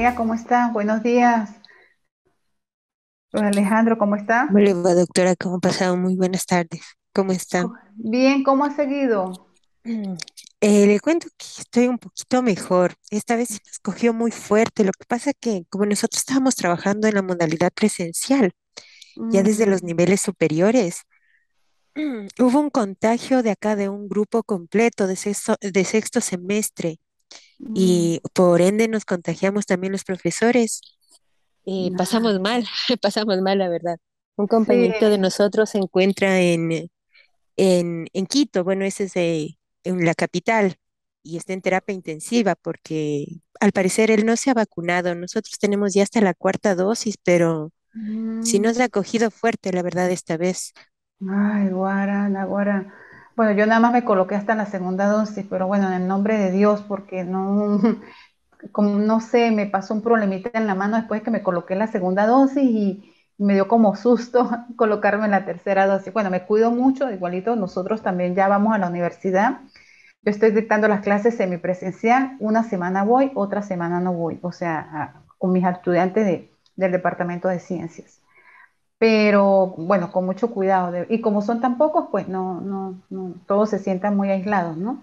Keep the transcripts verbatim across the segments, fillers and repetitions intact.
Andrea, ¿cómo está? Buenos días. Pues Alejandro, ¿cómo ¿Cómo está? le va, doctora? ¿Cómo ha pasado? Muy buenas tardes. ¿Cómo está? Co- Bien, ¿cómo ha seguido? Mm, eh, le cuento que estoy un poquito mejor. Esta vez sí nos cogió muy fuerte. Lo que pasa que como nosotros estábamos trabajando en la modalidad presencial, ya desde los Mm, niveles superiores, hubo un contagio de acá de un grupo completo de sexto, de sexto semestre mm, y por ende nos contagiamos también los profesores. Eh, ah, pasamos mal, pasamos mal, la verdad. Un sí, compañerito de nosotros se encuentra en en, en Quito, bueno, ese es de, en la capital, y está en terapia intensiva porque al parecer él no se ha vacunado. Nosotros tenemos ya hasta la cuarta dosis, pero sí mm, nos ha cogido fuerte, la verdad, esta vez. ay, guara, la guara. Bueno, yo nada más me coloqué hasta la segunda dosis, pero bueno, en el nombre de Dios, porque no, como no sé, me pasó un problemita en la mano después que me coloqué la segunda dosis y me dio como susto colocarme la tercera dosis. Bueno, me cuido mucho, igualito nosotros también ya vamos a la universidad. Yo estoy dictando las clases semipresencial, una semana voy, otra semana no voy, o sea, a- con mis estudiantes de- del departamento de ciencias. Pero bueno, con mucho cuidado. de- y como son tan pocos, pues no, no, no, todos se sientan muy aislados, ¿no?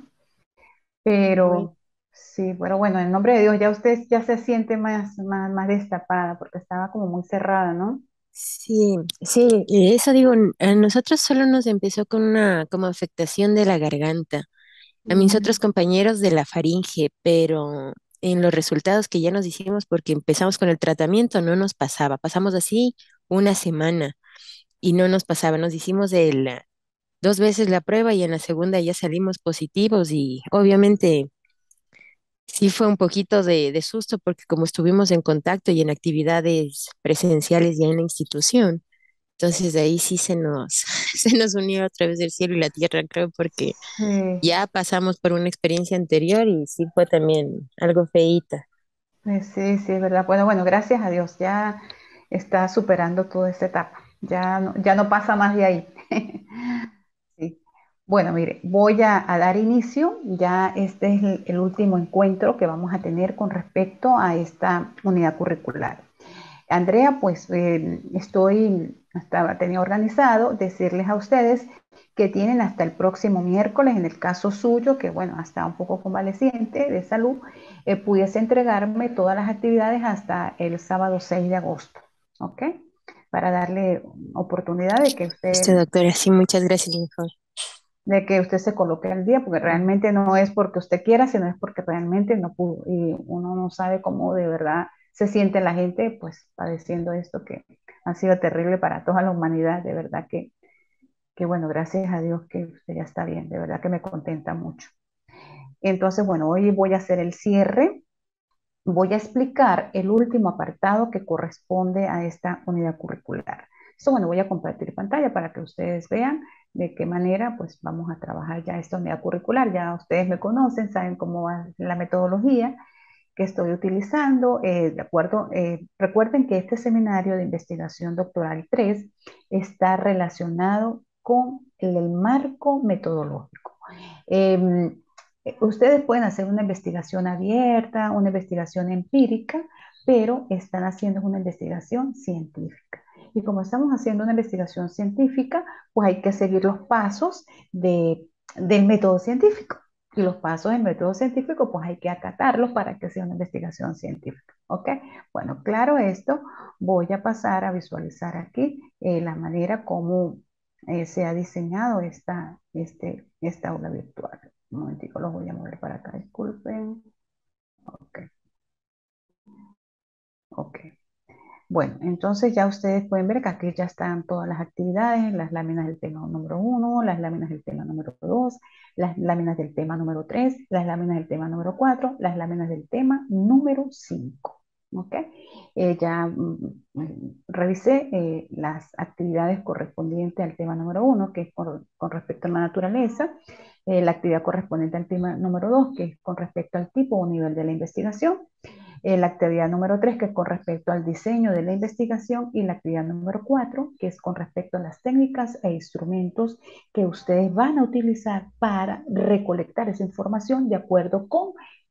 Bueno, Pero sí, pero bueno, en nombre de Dios, ya usted ya se siente más, más, más destapada, porque estaba como muy cerrada, ¿no? sí, sí, y eso digo, n- a nosotros solo nos empezó con una como afectación de la garganta, a mis otros Mm, compañeros de la faringe, pero en los resultados que ya nos hicimos, porque empezamos con el tratamiento, no nos pasaba, pasamos así una semana y no nos pasaba. Nos hicimos el, dos veces la prueba y en la segunda ya salimos positivos y obviamente sí fue un poquito de, de susto porque como estuvimos en contacto y en actividades presenciales ya en la institución, entonces ahí sí se nos, se nos unió otra vez el cielo y la tierra, creo, porque sí, ya pasamos por una experiencia anterior y sí fue también algo feíta. sí, sí, sí, es verdad. Bueno, bueno, gracias a Dios, ya está superando toda esta etapa. Ya no, ya no pasa más de ahí. Sí. Bueno, mire, voy a, a dar inicio. Ya este es el, el último encuentro que vamos a tener con respecto a esta unidad curricular. Andrea, pues eh, estoy, estaba, tenía organizado decirles a ustedes que tienen hasta el próximo miércoles, en el caso suyo, que bueno, hasta un poco convaleciente de salud, eh, pudiese entregarme todas las actividades hasta el sábado seis de agosto, ¿ok? Para darle oportunidad de que usted Este doctora, sí, muchas gracias, mejor. de que usted se coloque al día, porque realmente no es porque usted quiera, sino es porque realmente no pudo. Y uno no sabe cómo de verdad se siente la gente, pues, padeciendo esto que ha sido terrible para toda la humanidad. De verdad que, que bueno, gracias a Dios que usted ya está bien. De verdad que me contenta mucho. Entonces, bueno, hoy voy a hacer el cierre. Voy a explicar el último apartado que corresponde a esta unidad curricular. Esto, bueno, voy a compartir pantalla para que ustedes vean de qué manera pues vamos a trabajar ya esta unidad curricular. Ya ustedes me conocen, saben cómo va la metodología que estoy utilizando. Eh, de acuerdo, eh, recuerden que este seminario de investigación doctoral tres está relacionado con el, el marco metodológico. Eh, Ustedes pueden hacer una investigación abierta, una investigación empírica, pero están haciendo una investigación científica. Y como estamos haciendo una investigación científica, pues hay que seguir los pasos de, del método científico. Y los pasos del método científico, pues hay que acatarlos para que sea una investigación científica. ¿Ok? Bueno, claro esto, voy a pasar a visualizar aquí eh, la manera como eh, se ha diseñado esta, este, esta aula virtual. Un momentico, los voy a mover para acá, disculpen. Ok, ok. Bueno, entonces ya ustedes pueden ver que aquí ya están todas las actividades, las láminas del tema número uno, las láminas del tema número dos, las láminas del tema número tres, las láminas del tema número cuatro, las láminas del tema número cinco. ¿Ok? Eh, ya mm, mm, revisé eh, las actividades correspondientes al tema número uno, que es por- con respecto a la naturaleza, eh, la actividad correspondiente al tema número dos, que es con respecto al tipo o nivel de la investigación, eh, la actividad número tres, que es con respecto al diseño de la investigación, y la actividad número cuatro, que es con respecto a las técnicas e instrumentos que ustedes van a utilizar para recolectar esa información de acuerdo con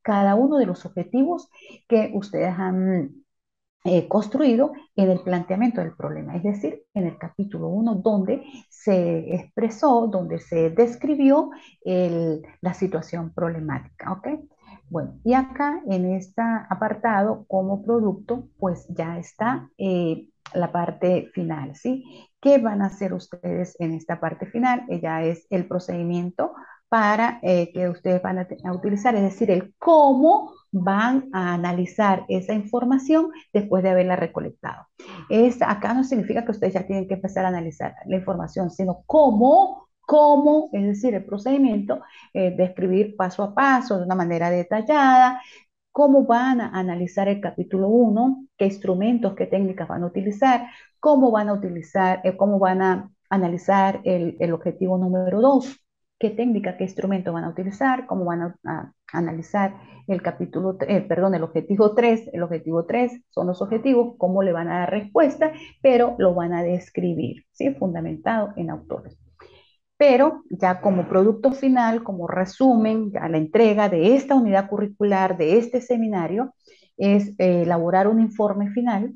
cada uno de los objetivos que ustedes han eh, construido en el planteamiento del problema, es decir, en el capítulo uno, donde se expresó, donde se describió el, la situación problemática, ¿ok? Bueno, y acá en este apartado como producto, pues ya está eh, la parte final, ¿sí? ¿Qué van a hacer ustedes en esta parte final? Eh, ya es el procedimiento para eh, que ustedes van a, a utilizar, es decir, el cómo van a analizar esa información después de haberla recolectado. Es, acá no significa que ustedes ya tienen que empezar a analizar la información, sino cómo, cómo, es decir, el procedimiento eh, de escribir paso a paso, de una manera detallada, cómo van a analizar el capítulo uno, qué instrumentos, qué técnicas van a utilizar, cómo van a utilizar, eh, cómo van a analizar el, el objetivo número dos, qué técnica, qué instrumento van a utilizar, cómo van a, a analizar el capítulo, eh, perdón, el objetivo tres. El objetivo tres son los objetivos, cómo le van a dar respuesta, pero lo van a describir, ¿sí? Fundamentado en autores. Pero ya como producto final, como resumen, ya la entrega de esta unidad curricular, de este seminario, es eh, elaborar un informe final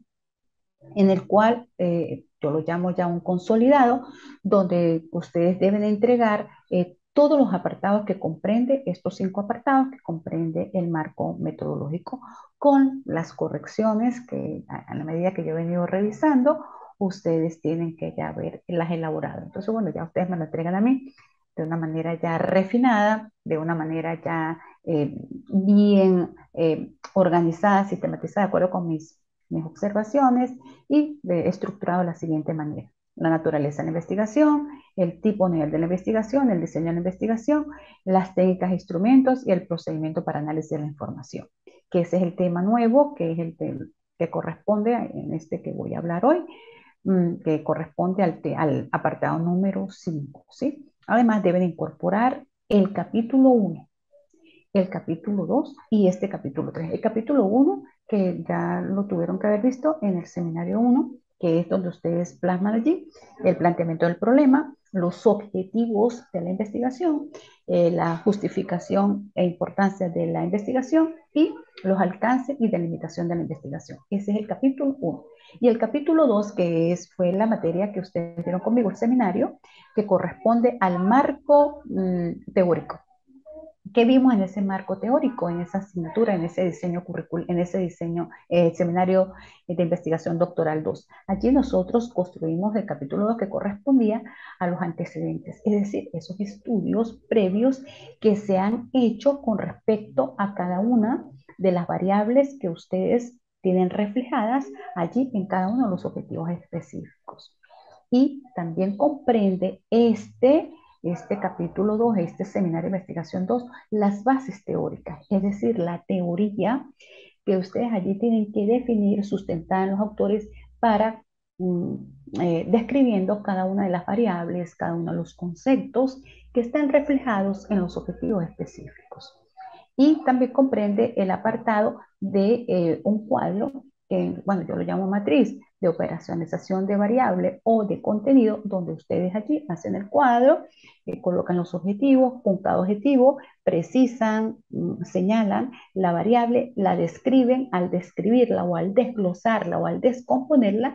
en el cual eh, yo lo llamo ya un consolidado, donde ustedes deben entregar eh, todos los apartados que comprende, estos cinco apartados que comprende el marco metodológico, con las correcciones que a, a la medida que yo he venido revisando, ustedes tienen que ya haberlas elaborado. Entonces, bueno, ya ustedes me lo entregan a mí de una manera ya refinada, de una manera ya eh, bien eh, organizada, sistematizada, de acuerdo con mis, mis observaciones y eh, estructurado de la siguiente manera. La naturaleza de la investigación, el tipo nivel de la investigación, el diseño de la investigación, las técnicas e instrumentos y el procedimiento para análisis de la información, que ese es el tema nuevo, que es el tema que corresponde en este que voy a hablar hoy, que corresponde al, al apartado número cinco, ¿sí? Además, deben incorporar el capítulo uno, el capítulo dos y este capítulo tres. El capítulo uno, que ya lo tuvieron que haber visto en el seminario uno, que es donde ustedes plasman allí el planteamiento del problema, los objetivos de la investigación, eh, la justificación e importancia de la investigación y los alcances y delimitación de la investigación. Ese es el capítulo uno. Y el capítulo dos, que es, fue la materia que ustedes vieron conmigo, el seminario, que corresponde al marco mmm, teórico. ¿Qué vimos en ese marco teórico, en esa asignatura, en ese diseño curricular, en ese diseño, eh, seminario de investigación doctoral dos? Allí nosotros construimos el capítulo dos que correspondía a los antecedentes, es decir, esos estudios previos que se han hecho con respecto a cada una de las variables que ustedes tienen reflejadas allí en cada uno de los objetivos específicos. Y también comprende este este capítulo dos, este seminario de investigación dos, las bases teóricas, es decir, la teoría que ustedes allí tienen que definir, sustentar en los autores para mm, eh, describiendo cada una de las variables, cada uno de los conceptos que están reflejados en los objetivos específicos. Y también comprende el apartado de eh, un cuadro, que, bueno, yo lo llamo matriz de operacionalización de variable o de contenido, donde ustedes allí hacen el cuadro, eh, colocan los objetivos, con cada objetivo, precisan, mm, señalan la variable, la describen, al describirla o al desglosarla o al descomponerla,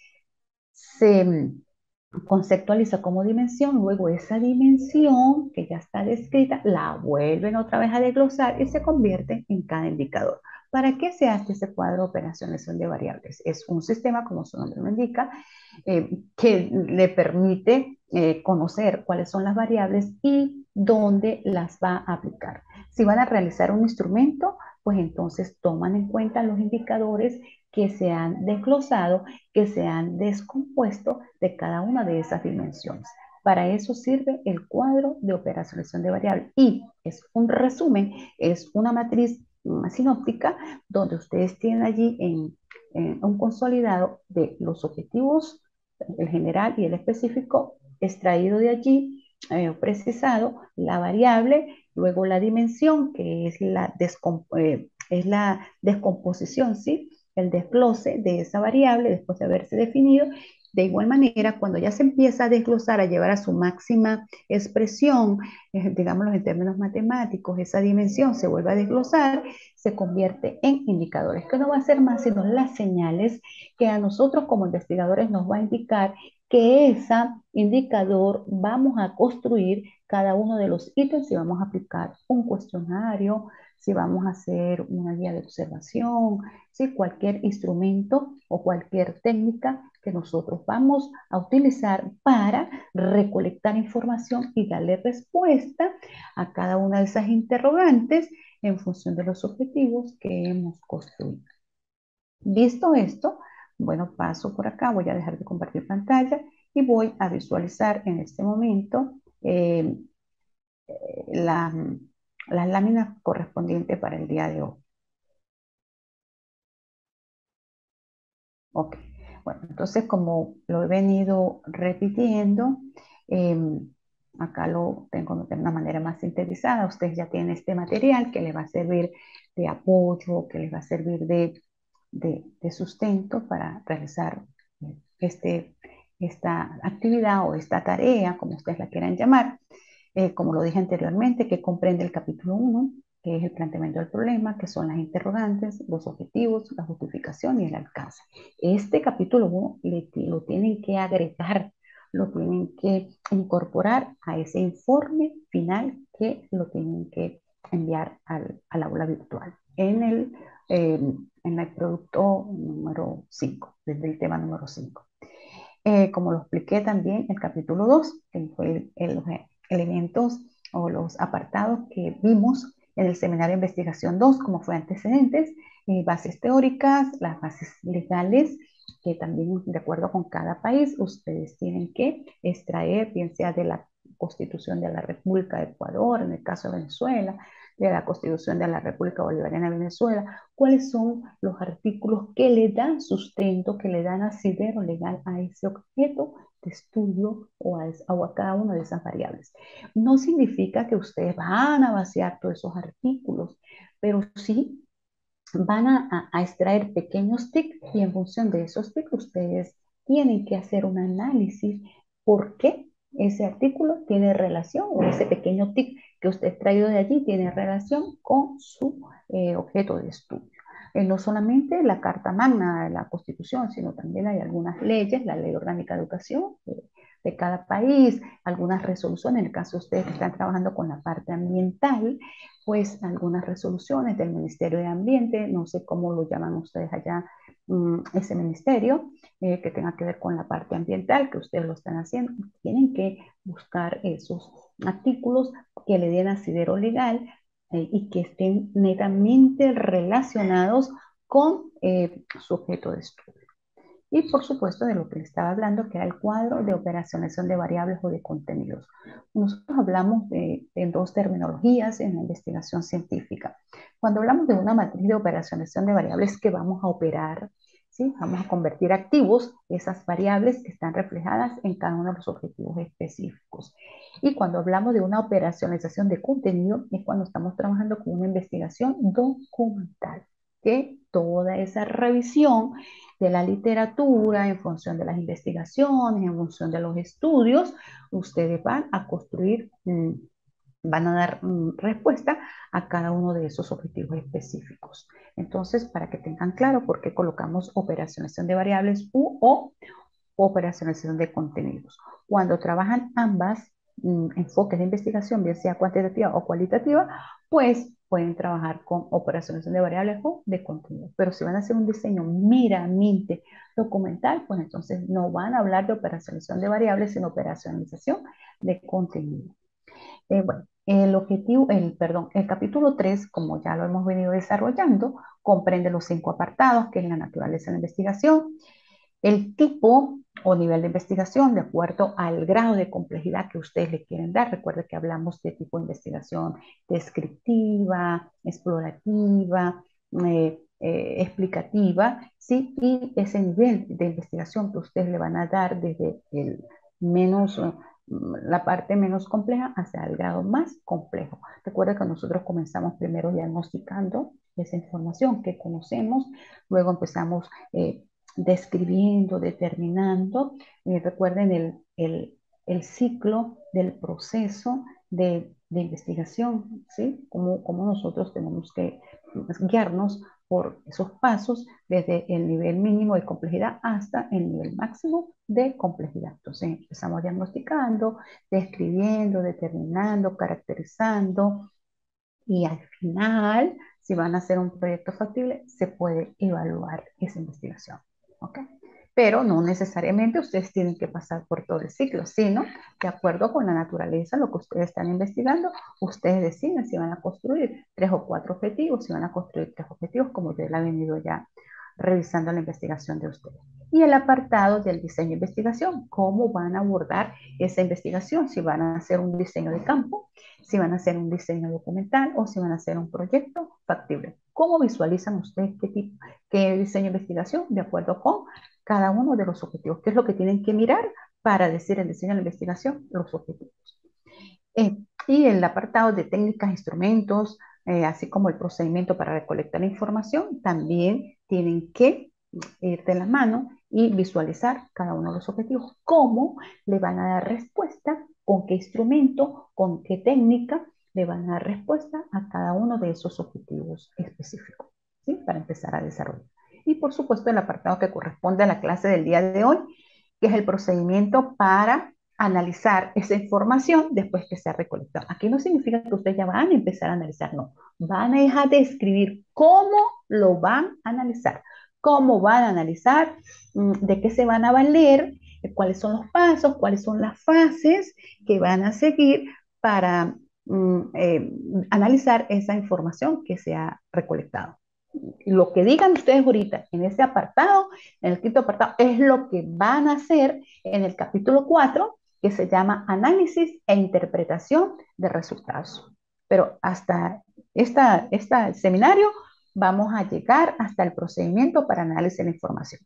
se mm, conceptualiza como dimensión, luego esa dimensión que ya está descrita la vuelven otra vez a desglosar y se convierte en cada indicador. ¿Para qué se hace ese cuadro de operacionalización de variables? Es un sistema, como su nombre lo indica, eh, que le permite eh, conocer cuáles son las variables y dónde las va a aplicar. Si van a realizar un instrumento, pues entonces toman en cuenta los indicadores que se han desglosado, que se han descompuesto de cada una de esas dimensiones. Para eso sirve el cuadro de operacionalización de variables y es un resumen, es una matriz sinóptica donde ustedes tienen allí en, en un consolidado de los objetivos, el general y el específico, extraído de allí, eh, precisado, la variable, luego la dimensión, que es la, descomp eh, es la descomposición, ¿sí? El desglose de esa variable después de haberse definido, De igual manera, cuando ya se empieza a desglosar, a llevar a su máxima expresión, eh, digámoslo en términos matemáticos, esa dimensión se vuelve a desglosar, se convierte en indicadores, que no va a ser más sino las señales que a nosotros como investigadores nos va a indicar que ese indicador vamos a construir cada uno de los ítems, si vamos a aplicar un cuestionario, si vamos a hacer una guía de observación, si cualquier instrumento o cualquier técnica que nosotros vamos a utilizar para recolectar información y darle respuesta a cada una de esas interrogantes en función de los objetivos que hemos construido. Visto esto, bueno, paso por acá, voy a dejar de compartir pantalla y voy a visualizar en este momento eh, la, las láminas correspondientes para el día de hoy. Ok, bueno, entonces como lo he venido repitiendo, eh, acá lo tengo de una manera más sintetizada. Ustedes ya tienen este material que les va a servir de apoyo, que les va a servir de, de, de sustento para realizar eh, este, esta actividad o esta tarea, como ustedes la quieran llamar. Eh, como lo dije anteriormente, que comprende el capítulo uno, que es el planteamiento del problema, que son las interrogantes, los objetivos, la justificación y el alcance. Este capítulo uno lo tienen que agregar, lo tienen que incorporar a ese informe final que lo tienen que enviar al, al aula virtual en el, eh, en el producto número cinco, desde el tema número cinco. Eh, como lo expliqué también, el capítulo dos, que fue el, los elementos o los apartados que vimos en el seminario de investigación dos, como fue antecedentes, eh, bases teóricas, las bases legales, que también de acuerdo con cada país, ustedes tienen que extraer, bien sea de la Constitución de la República de Ecuador, en el caso de Venezuela, de la Constitución de la República Bolivariana de Venezuela, cuáles son los artículos que le dan sustento, que le dan asidero legal a ese objeto de estudio o a, o a cada una de esas variables. No significa que ustedes van a vaciar todos esos artículos, pero sí van a, a, extraer pequeños tics y en función de esos tics ustedes tienen que hacer un análisis por qué ese artículo tiene relación o ese pequeño tic que usted ha traído de allí tiene relación con su eh, objeto de estudio. Eh, no solamente la Carta Magna de la Constitución, sino también hay algunas leyes, la Ley Orgánica de Educación eh, de cada país, algunas resoluciones, en el caso de ustedes que están trabajando con la parte ambiental, pues algunas resoluciones del Ministerio de Ambiente, no sé cómo lo llaman ustedes allá, um, ese ministerio, eh, que tenga que ver con la parte ambiental, que ustedes lo están haciendo, tienen que buscar esos artículos que le den asidero legal eh, y que estén netamente relacionados con eh, su objeto de estudio. Y por supuesto de lo que le estaba hablando, que era el cuadro de operacionalización de variables o de contenidos. Nosotros hablamos de, de dos terminologías en la investigación científica. Cuando hablamos de una matriz de operacionalización de variables que vamos a operar, ¿sí? Vamos a convertir activos esas variables que están reflejadas en cada uno de los objetivos específicos. Y cuando hablamos de una operacionalización de contenido, es cuando estamos trabajando con una investigación documental, que toda esa revisión de la literatura, en función de las investigaciones, en función de los estudios, ustedes van a construir, mm, van a dar mm, respuesta a cada uno de esos objetivos específicos. Entonces, para que tengan claro por qué colocamos operacionalización de variables u o operacionalización de contenidos. Cuando trabajan ambas mm, enfoques de investigación, bien sea cuantitativa o cualitativa, pues pueden trabajar con operacionalización de variables o de contenido. Pero si van a hacer un diseño meramente documental, pues entonces no van a hablar de operacionalización de variables, sino operacionalización de contenido. Eh, bueno, el objetivo, el, perdón, el capítulo tres, como ya lo hemos venido desarrollando, comprende los cinco apartados, que es la naturaleza de la investigación, el tipo o nivel de investigación de acuerdo al grado de complejidad que ustedes le quieren dar. Recuerden que hablamos de tipo de investigación descriptiva, explorativa, eh, eh, explicativa, ¿sí? Y ese nivel de investigación que ustedes le van a dar desde el menos, uh, la parte menos compleja hacia el grado más complejo. Recuerden que nosotros comenzamos primero diagnosticando esa información que conocemos, luego empezamos eh, describiendo, determinando. Eh, recuerden el, el, el, ciclo del proceso de, de investigación, ¿sí? Cómo, cómo nosotros tenemos que guiarnos por esos pasos desde el nivel mínimo de complejidad hasta el nivel máximo de complejidad. Entonces empezamos diagnosticando, describiendo, determinando, caracterizando y al final, si van a hacer un proyecto factible, se puede evaluar esa investigación. ¿Ok? Pero no necesariamente ustedes tienen que pasar por todo el ciclo, sino de acuerdo con la naturaleza, lo que ustedes están investigando, ustedes deciden si van a construir tres o cuatro objetivos, si van a construir tres objetivos, como yo la he venido ya revisando la investigación de ustedes. Y el apartado del diseño de investigación, cómo van a abordar esa investigación, si van a hacer un diseño de campo, si van a hacer un diseño documental o si van a hacer un proyecto factible. ¿Cómo visualizan ustedes qué tipo, qué diseño de investigación de acuerdo con cada uno de los objetivos? ¿Qué es lo que tienen que mirar para decir el diseño de la investigación? Los objetivos. Eh, y el apartado de técnicas, instrumentos, eh, así como el procedimiento para recolectar la información, también tienen que ir de la mano y visualizar cada uno de los objetivos. ¿Cómo le van a dar respuesta? ¿Con qué instrumento? ¿Con qué técnica le van a dar respuesta a cada uno de esos objetivos específicos? ¿Sí? Para empezar a desarrollar. Y por supuesto el apartado que corresponde a la clase del día de hoy, que es el procedimiento para analizar esa información después que se ha recolectado. Aquí no significa que ustedes ya van a empezar a analizar, no. Van a dejar de describir cómo lo van a analizar, cómo van a analizar, de qué se van a valer, cuáles son los pasos, cuáles son las fases que van a seguir para eh, analizar esa información que se ha recolectado. Lo que digan ustedes ahorita en ese apartado, en el quinto apartado, es lo que van a hacer en el capítulo cuatro, que se llama Análisis e Interpretación de Resultados. Pero hasta esta, este seminario vamos a llegar hasta el procedimiento para análisis de la información.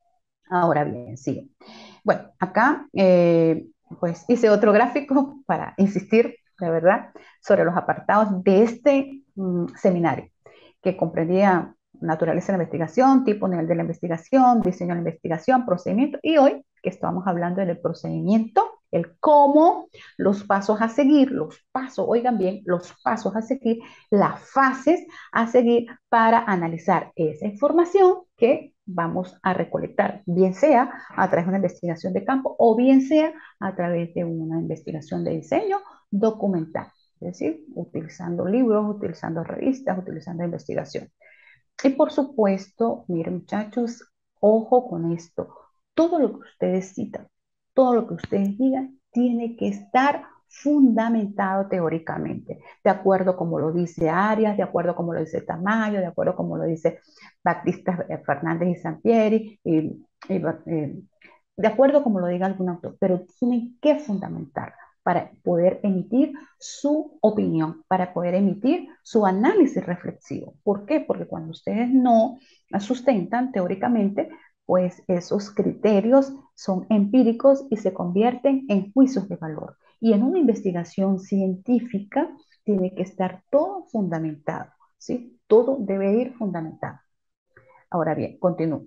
Ahora bien, sí. Bueno, acá eh, pues hice otro gráfico para insistir, de verdad, sobre los apartados de este um, seminario, que comprendía naturaleza de la investigación, tipo, nivel de la investigación, diseño de la investigación, procedimiento, y hoy que estamos hablando del procedimiento, el cómo, los pasos a seguir, los pasos, oigan bien, los pasos a seguir, las fases a seguir para analizar esa información que vamos a recolectar, bien sea a través de una investigación de campo o bien sea a través de una investigación de diseño documental, es decir, utilizando libros, utilizando revistas, utilizando investigación. Y por supuesto, miren muchachos, ojo con esto, todo lo que ustedes citan, todo lo que ustedes digan, tiene que estar fundamentado teóricamente, de acuerdo como lo dice Arias, de acuerdo como lo dice Tamayo, de acuerdo como lo dice Batista Fernández y Sampieri, y, y, eh, de acuerdo como lo diga algún autor, pero tienen que fundamentar para poder emitir su opinión, para poder emitir su análisis reflexivo. ¿Por qué? Porque cuando ustedes no sustentan teóricamente, pues esos criterios son empíricos y se convierten en juicios de valor. Y en una investigación científica tiene que estar todo fundamentado, ¿sí? Todo debe ir fundamentado. Ahora bien, continúo.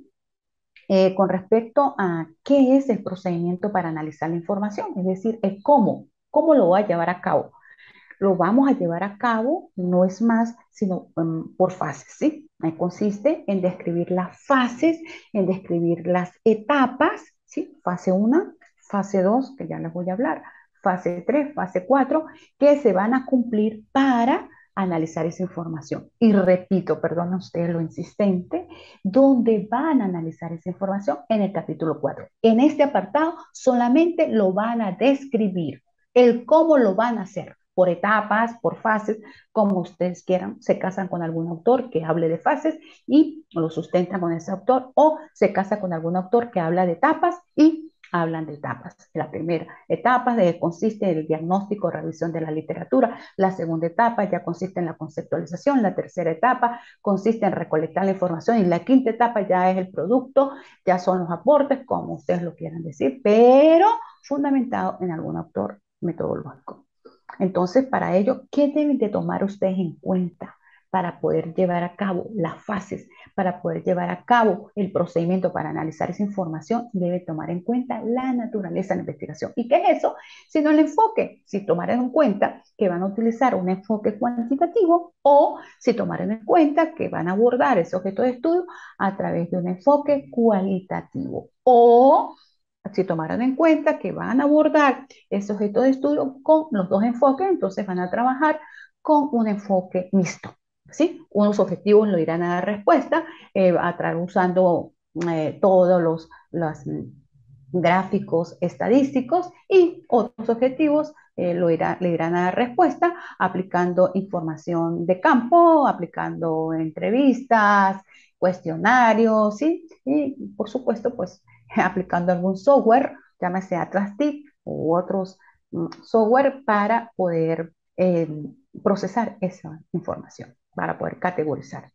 Eh, con respecto a qué es el procedimiento para analizar la información, es decir, el cómo, cómo lo va a llevar a cabo. Lo vamos a llevar a cabo, no es más, sino um, por fases, ¿sí? Ahí consiste en describir las fases, en describir las etapas, ¿sí? Fase uno, fase dos, que ya les voy a hablar, fase tres, fase cuatro, que se van a cumplir para analizar esa información. Y repito, perdón ustedes lo insistente, ¿dónde van a analizar esa información? En el capítulo cuatro. En este apartado solamente lo van a describir, el cómo lo van a hacer, por etapas, por fases, como ustedes quieran. Se casan con algún autor que hable de fases y lo sustentan con ese autor, o se casa con algún autor que habla de etapas y hablan de etapas. La primera etapa de, consiste en el diagnóstico, revisión de la literatura. La segunda etapa ya consiste en la conceptualización. La tercera etapa consiste en recolectar la información. Y la quinta etapa ya es el producto, ya son los aportes, como ustedes lo quieran decir, pero fundamentado en algún autor metodológico. Entonces, para ello, ¿qué deben de tomar ustedes en cuenta para poder llevar a cabo las fases, para poder llevar a cabo el procedimiento para analizar esa información, debe tomar en cuenta la naturaleza de la investigación. ¿Y qué es eso? Sino el enfoque. Si tomaran en cuenta que van a utilizar un enfoque cuantitativo o si tomaran en cuenta que van a abordar ese objeto de estudio a través de un enfoque cualitativo o si tomaran en cuenta que van a abordar ese objeto de estudio con los dos enfoques, entonces van a trabajar con un enfoque mixto. ¿Sí? Unos objetivos lo irán a dar respuesta eh, a través usando eh, todos los, los gráficos estadísticos y otros objetivos eh, lo irá, le irán a dar respuesta aplicando información de campo, aplicando entrevistas, cuestionarios, ¿sí? Y por supuesto, pues aplicando algún software, llámese Atlas T I C u otros mm, software para poder eh, procesar esa información, para poder categorizar.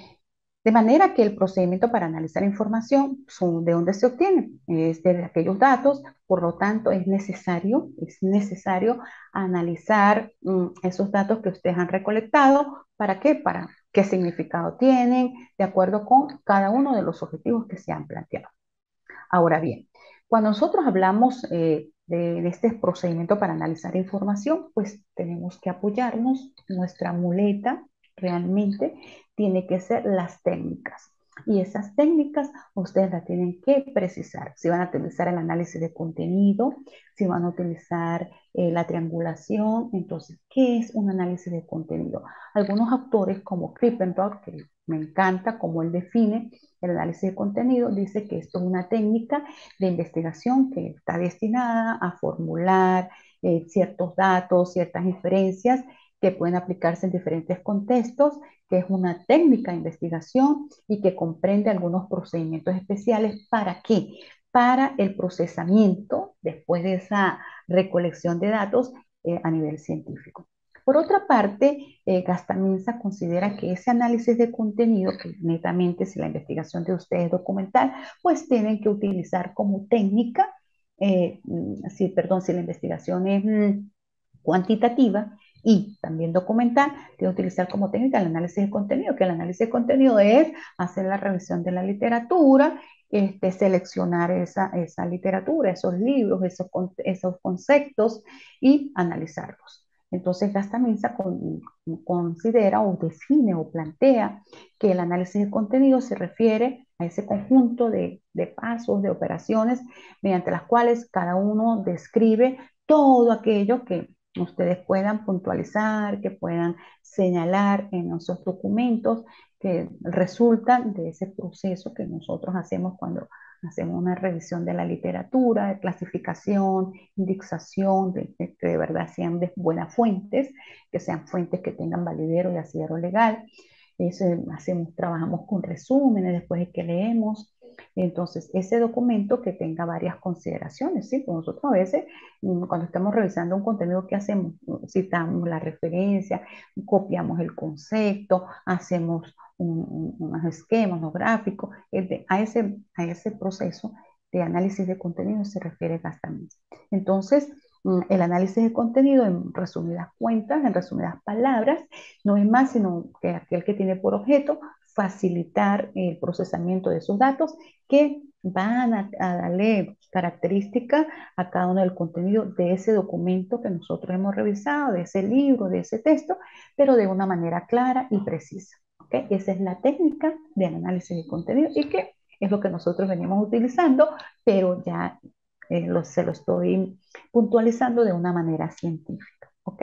De manera que el procedimiento para analizar información, son de dónde se obtiene, es de aquellos datos, por lo tanto es necesario, es necesario analizar mm, esos datos que ustedes han recolectado. ¿Para qué? Para qué significado tienen, de acuerdo con cada uno de los objetivos que se han planteado. Ahora bien, cuando nosotros hablamos eh, de, de este procedimiento para analizar información, pues tenemos que apoyarnos, nuestra muleta realmente tiene que ser las técnicas. Y esas técnicas ustedes las tienen que precisar. Si van a utilizar el análisis de contenido, si van a utilizar eh, la triangulación, entonces, ¿qué es un análisis de contenido? Algunos autores como Krippendorff, que me encanta cómo él define el análisis de contenido, dice que esto es una técnica de investigación que está destinada a formular eh, ciertos datos, ciertas inferencias que pueden aplicarse en diferentes contextos, que es una técnica de investigación y que comprende algunos procedimientos especiales. ¿Para qué? Para el procesamiento después de esa recolección de datos eh, a nivel científico. Por otra parte, eh, Gastaminza considera que ese análisis de contenido, que netamente si la investigación de ustedes es documental, pues tienen que utilizar como técnica, eh, si, perdón, si la investigación es mm, cuantitativa y también documental, tiene que utilizar como técnica el análisis de contenido, que el análisis de contenido es hacer la revisión de la literatura, este, seleccionar esa, esa literatura, esos libros, esos, esos conceptos y analizarlos. Entonces, Gastaminza con, considera o define o plantea que el análisis de contenido se refiere a ese conjunto de, de pasos, de operaciones, mediante las cuales cada uno describe todo aquello que ustedes puedan puntualizar, que puedan señalar en esos documentos que resultan de ese proceso que nosotros hacemos cuando hacemos una revisión de la literatura, de clasificación, indexación, de, de que de verdad sean de buenas fuentes, que sean fuentes que tengan validero y asidero legal. Eso, hacemos, trabajamos con resúmenes después de que leemos. Entonces, ese documento que tenga varias consideraciones, ¿sí? Pues nosotros a veces, mm, cuando estamos revisando un contenido, ¿qué hacemos? Citamos la referencia, copiamos el concepto, hacemos un, un, unos esquemas, unos gráficos. A ese, a ese proceso de análisis de contenido se refiere Gastaminza. Entonces, mm, el análisis de contenido, en resumidas cuentas, en resumidas palabras, no es más sino que aquel que tiene por objeto facilitar el procesamiento de esos datos que van a, a darle característica a cada uno del contenido de ese documento que nosotros hemos revisado, de ese libro, de ese texto, pero de una manera clara y precisa. ¿Okay? Esa es la técnica del análisis de contenido y que es lo que nosotros venimos utilizando, pero ya eh, lo, se lo estoy puntualizando de una manera científica. ¿Ok?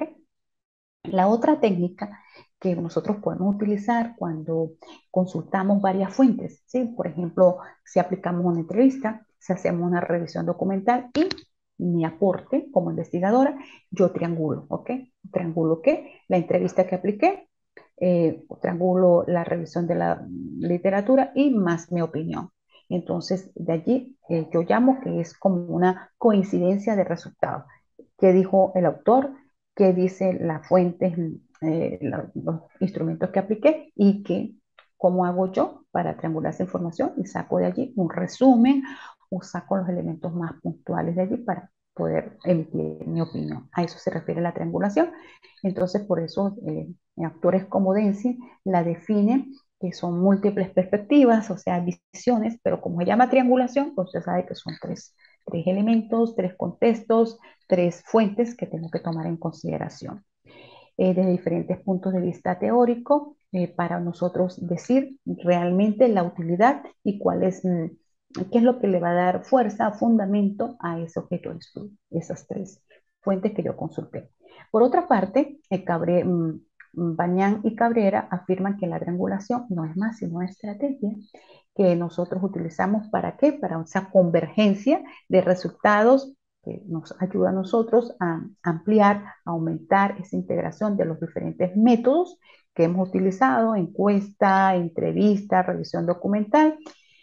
La otra técnica que nosotros podemos utilizar cuando consultamos varias fuentes, ¿sí? Por ejemplo, si aplicamos una entrevista, si hacemos una revisión documental y mi aporte como investigadora, yo triangulo, ¿ok? ¿Triangulo qué? La entrevista que apliqué, eh, triangulo la revisión de la literatura y más mi opinión. Entonces, de allí eh, yo llamo que es como una coincidencia de resultados. ¿Qué dijo el autor? ¿Qué dice la fuente, eh, la, los instrumentos que apliqué y que, cómo hago yo para triangular esa información? Y saco de allí un resumen o saco los elementos más puntuales de allí para poder emitir mi opinión. A eso se refiere la triangulación. Entonces, por eso eh, autores como Dempsey la definen que son múltiples perspectivas, o sea, visiones, pero como se llama triangulación, pues usted sabe que son tres, tres elementos, tres contextos, tres fuentes que tengo que tomar en consideración eh, desde diferentes puntos de vista teórico eh, para nosotros decir realmente la utilidad y cuál es, mm, qué es lo que le va a dar fuerza, fundamento a ese objeto de estudio, esas tres fuentes que yo consulté. Por otra parte, eh, Cabré, mm, Bañán y Cabrera afirman que la triangulación no es más sino una estrategia que nosotros utilizamos para qué, para esa convergencia de resultados que nos ayuda a nosotros a ampliar, a aumentar esa integración de los diferentes métodos que hemos utilizado, encuesta, entrevista, revisión documental,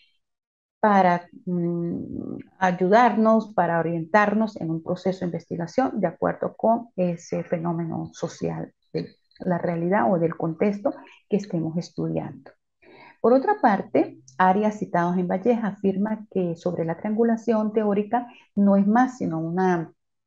para mm, ayudarnos, para orientarnos en un proceso de investigación de acuerdo con ese fenómeno social de la realidad o del contexto que estemos estudiando. Por otra parte, Arias, citados en Valleja, afirma que sobre la triangulación teórica no es más sino una,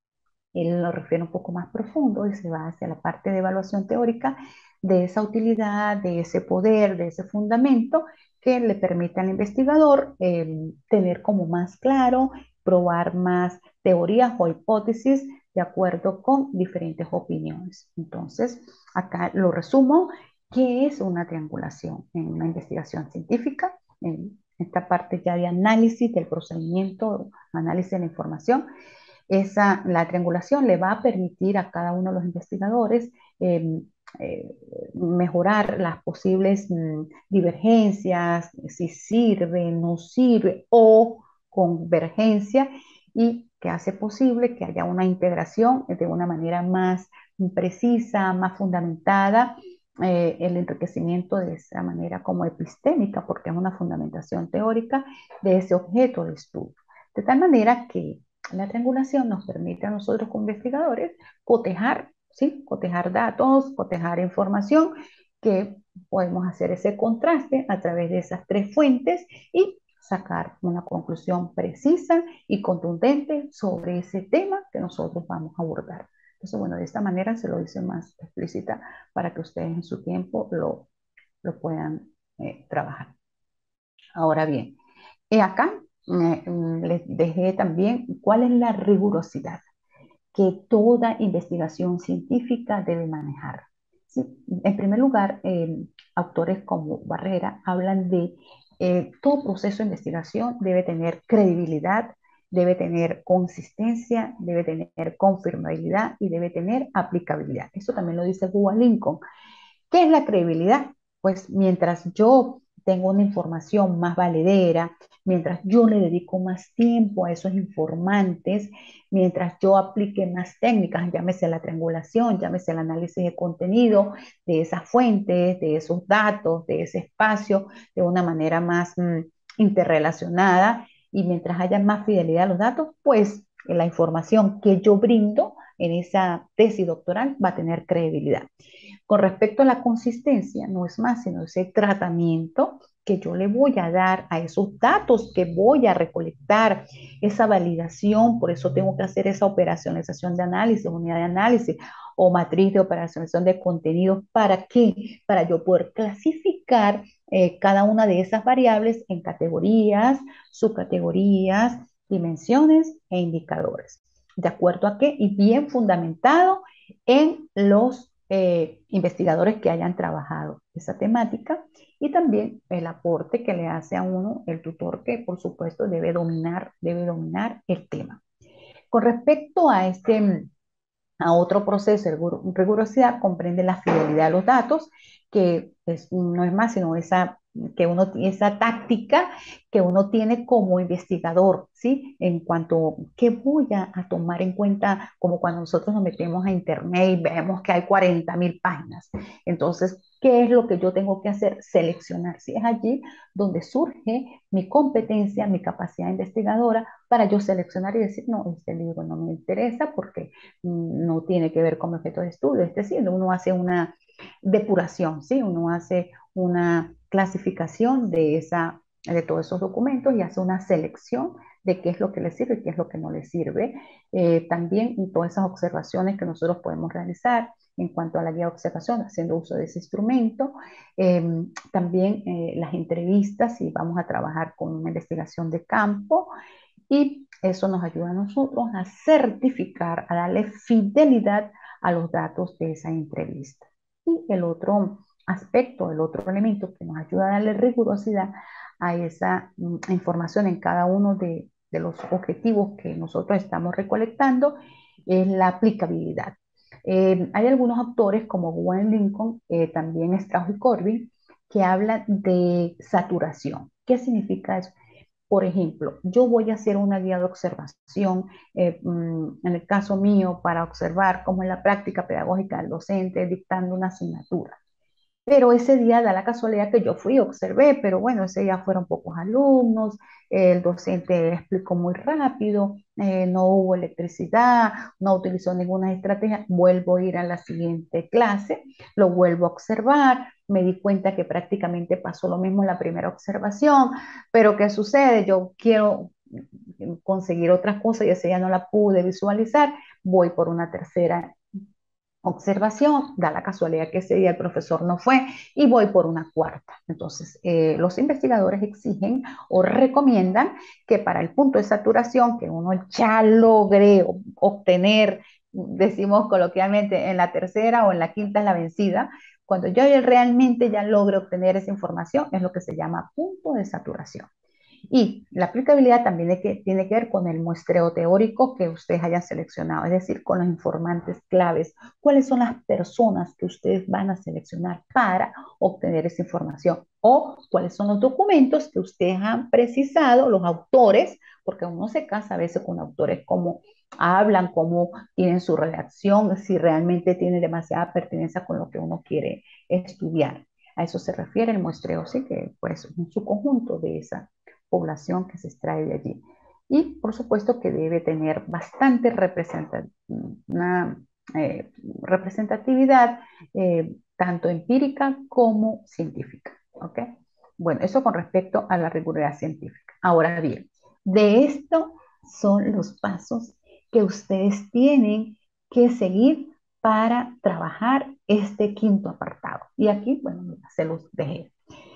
él lo refiere un poco más profundo y se va hacia la parte de evaluación teórica de esa utilidad, de ese poder, de ese fundamento que le permite al investigador eh, tener como más claro, probar más teorías o hipótesis de acuerdo con diferentes opiniones. Entonces, acá lo resumo. ¿Qué es una triangulación en una investigación científica? En esta parte ya de análisis del procedimiento, análisis de la información, esa, la triangulación le va a permitir a cada uno de los investigadores eh, eh, mejorar las posibles mm, divergencias, si sirve, no sirve, o convergencia, y que hace posible que haya una integración de una manera más precisa, más fundamentada, eh, el enriquecimiento de esa manera como epistémica, porque es una fundamentación teórica de ese objeto de estudio. De tal manera que la triangulación nos permite a nosotros como investigadores cotejar, ¿sí? Cotejar datos, cotejar información, que podemos hacer ese contraste a través de esas tres fuentes y sacar una conclusión precisa y contundente sobre ese tema que nosotros vamos a abordar. Entonces, bueno, de esta manera se lo hice más explícita para que ustedes en su tiempo lo, lo puedan eh, trabajar. Ahora bien, y acá eh, mm, les dejé también cuál es la rigurosidad que toda investigación científica debe manejar. ¿Sí? En primer lugar, eh, autores como Barrera hablan de eh, todo proceso de investigación debe tener credibilidad, debe tener consistencia, debe tener confirmabilidad y debe tener aplicabilidad. Eso también lo dice Google Lincoln. ¿Qué es la credibilidad? Pues mientras yo tengo una información más valedera, mientras yo le dedico más tiempo a esos informantes, mientras yo aplique más técnicas, llámese la triangulación, llámese el análisis de contenido de esas fuentes, de esos datos, de ese espacio, de una manera más mm, interrelacionada, y mientras haya más fidelidad a los datos, pues la información que yo brindo en esa tesis doctoral va a tener credibilidad. Con respecto a la consistencia, no es más sino ese tratamiento que yo le voy a dar a esos datos que voy a recolectar, esa validación. Por eso tengo que hacer esa operacionalización de análisis, unidad de análisis o matriz de operacionalización de contenidos. ¿Para qué? Para yo poder clasificar eh, cada una de esas variables en categorías, subcategorías, dimensiones e indicadores. ¿De acuerdo a qué? Y bien fundamentado en los eh, investigadores que hayan trabajado esa temática, y también el aporte que le hace a uno el tutor, que por supuesto debe dominar, debe dominar el tema. Con respecto a este a otro proceso de rigurosidad, comprende la fidelidad de los datos, que es, no es más sino esa, que uno, esa táctica que uno tiene como investigador, ¿sí? En cuanto a qué voy a, a, tomar en cuenta, como cuando nosotros nos metemos a internet y vemos que hay cuarenta mil páginas. Entonces, ¿qué es lo que yo tengo que hacer? Seleccionar. Si es allí donde surge mi competencia, mi capacidad investigadora, para yo seleccionar y decir, no, este libro no me interesa porque no tiene que ver con objeto de estudio. Es decir, uno hace una depuración, ¿sí? Uno hace una clasificación de, esa, de todos esos documentos y hace una selección de qué es lo que les sirve y qué es lo que no les sirve. Eh, también y todas esas observaciones que nosotros podemos realizar en cuanto a la guía de observación, haciendo uso de ese instrumento. Eh, también eh, las entrevistas, si vamos a trabajar con una investigación de campo, y eso nos ayuda a nosotros a certificar, a darle fidelidad a los datos de esa entrevista. Y el otro aspecto, el otro elemento que nos ayuda a darle rigurosidad a esa mm, información en cada uno de, de los objetivos que nosotros estamos recolectando es la aplicabilidad. Eh, hay algunos autores como Gwen Lincoln, eh, también Strauss y Corbin, que hablan de saturación. ¿Qué significa eso? Por ejemplo, yo voy a hacer una guía de observación, eh, mm, en el caso mío, para observar cómo es la práctica pedagógica del docente dictando una asignatura. Pero ese día da la casualidad que yo fui, observé, pero bueno, ese día fueron pocos alumnos, el docente explicó muy rápido, eh, no hubo electricidad, no utilizó ninguna estrategia, vuelvo a ir a la siguiente clase, lo vuelvo a observar, me di cuenta que prácticamente pasó lo mismo en la primera observación, pero ¿qué sucede? Yo quiero conseguir otras cosas y ese día no la pude visualizar, voy por una tercera observación, da la casualidad que ese día el profesor no fue y voy por una cuarta. Entonces, eh, los investigadores exigen o recomiendan que para el punto de saturación que uno ya logre obtener, decimos coloquialmente, en la tercera o en la quinta es la vencida, cuando yo realmente ya logre obtener esa información, es lo que se llama punto de saturación. Y la aplicabilidad también de que, tiene que ver con el muestreo teórico que ustedes hayan seleccionado, es decir, con los informantes claves. ¿Cuáles son las personas que ustedes van a seleccionar para obtener esa información? O cuáles son los documentos que ustedes han precisado, los autores, porque uno se casa a veces con autores, cómo hablan, cómo tienen su redacción, si realmente tiene demasiada pertinencia con lo que uno quiere estudiar. A eso se refiere el muestreo, sí, que pues es su conjunto de esa población que se extrae de allí. Y por supuesto que debe tener bastante representa una, eh, representatividad, eh, tanto empírica como científica. ¿Ok? Bueno, eso con respecto a la rigurosidad científica. Ahora bien, de esto son los pasos que ustedes tienen que seguir para trabajar este quinto apartado. Y aquí, bueno, se los dejé.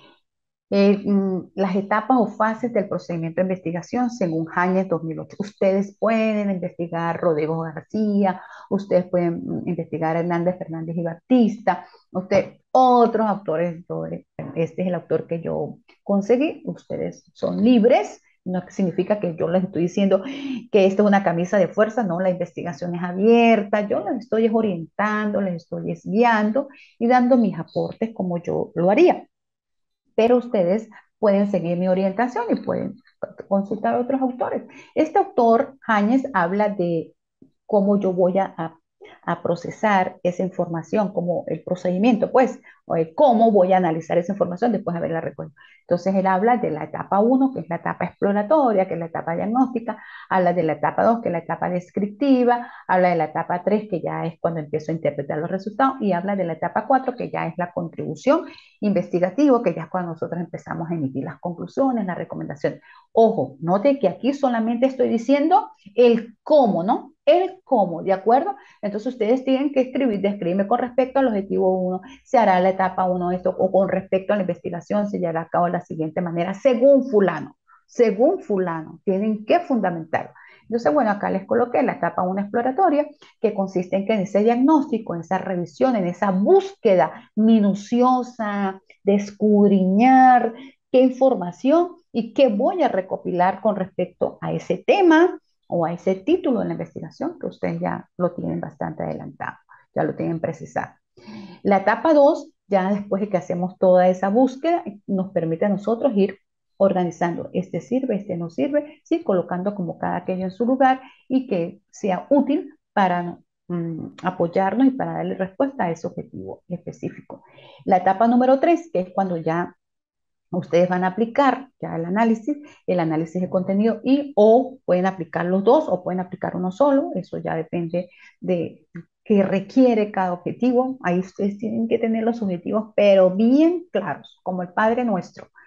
Eh, mm, las etapas o fases del procedimiento de investigación según Jañez dos mil ocho. Ustedes pueden investigar Rodrigo García, ustedes pueden mm, investigar Hernández Fernández y Batista, usted, otros autores, este es el autor que yo conseguí, ustedes son libres, no significa que yo les estoy diciendo que esto es una camisa de fuerza, no, la investigación es abierta, yo les estoy orientando, les estoy guiando y dando mis aportes como yo lo haría, pero ustedes pueden seguir mi orientación y pueden consultar a otros autores. Este autor, Jañez, habla de cómo yo voy a, a, a procesar esa información, como el procedimiento, pues, o el cómo voy a analizar esa información después de haberla recogido. Entonces, él habla de la etapa uno, que es la etapa exploratoria, que es la etapa diagnóstica, habla de la etapa dos, que es la etapa descriptiva, habla de la etapa tres, que ya es cuando empiezo a interpretar los resultados, y habla de la etapa cuatro, que ya es la contribución investigativa, que ya es cuando nosotros empezamos a emitir las conclusiones, las recomendaciones. Ojo, note que aquí solamente estoy diciendo el cómo, ¿no? El cómo, ¿de acuerdo? Entonces ustedes tienen que escribir, describirme con respecto al objetivo uno, se hará la etapa uno esto, o con respecto a la investigación, se llevará a cabo de la siguiente manera, según fulano, según fulano, tienen que fundamentarlo. Entonces, bueno, acá les coloqué la etapa uno exploratoria, que consiste en que en ese diagnóstico, en esa revisión, en esa búsqueda minuciosa, de escudriñar qué información y qué voy a recopilar con respecto a ese tema o a ese título de la investigación, que ustedes ya lo tienen bastante adelantado, ya lo tienen precisado. La etapa dos, ya después de que hacemos toda esa búsqueda, nos permite a nosotros ir organizando, este sirve, este no sirve, sí, colocando como cada aquello en su lugar y que sea útil para mm, apoyarnos y para darle respuesta a ese objetivo específico. La etapa número tres, que es cuando ya ustedes van a aplicar ya el análisis, el análisis de contenido y o pueden aplicar los dos o pueden aplicar uno solo, eso ya depende de qué requiere cada objetivo. Ahí ustedes tienen que tener los objetivos, pero bien claros, como el Padre Nuestro.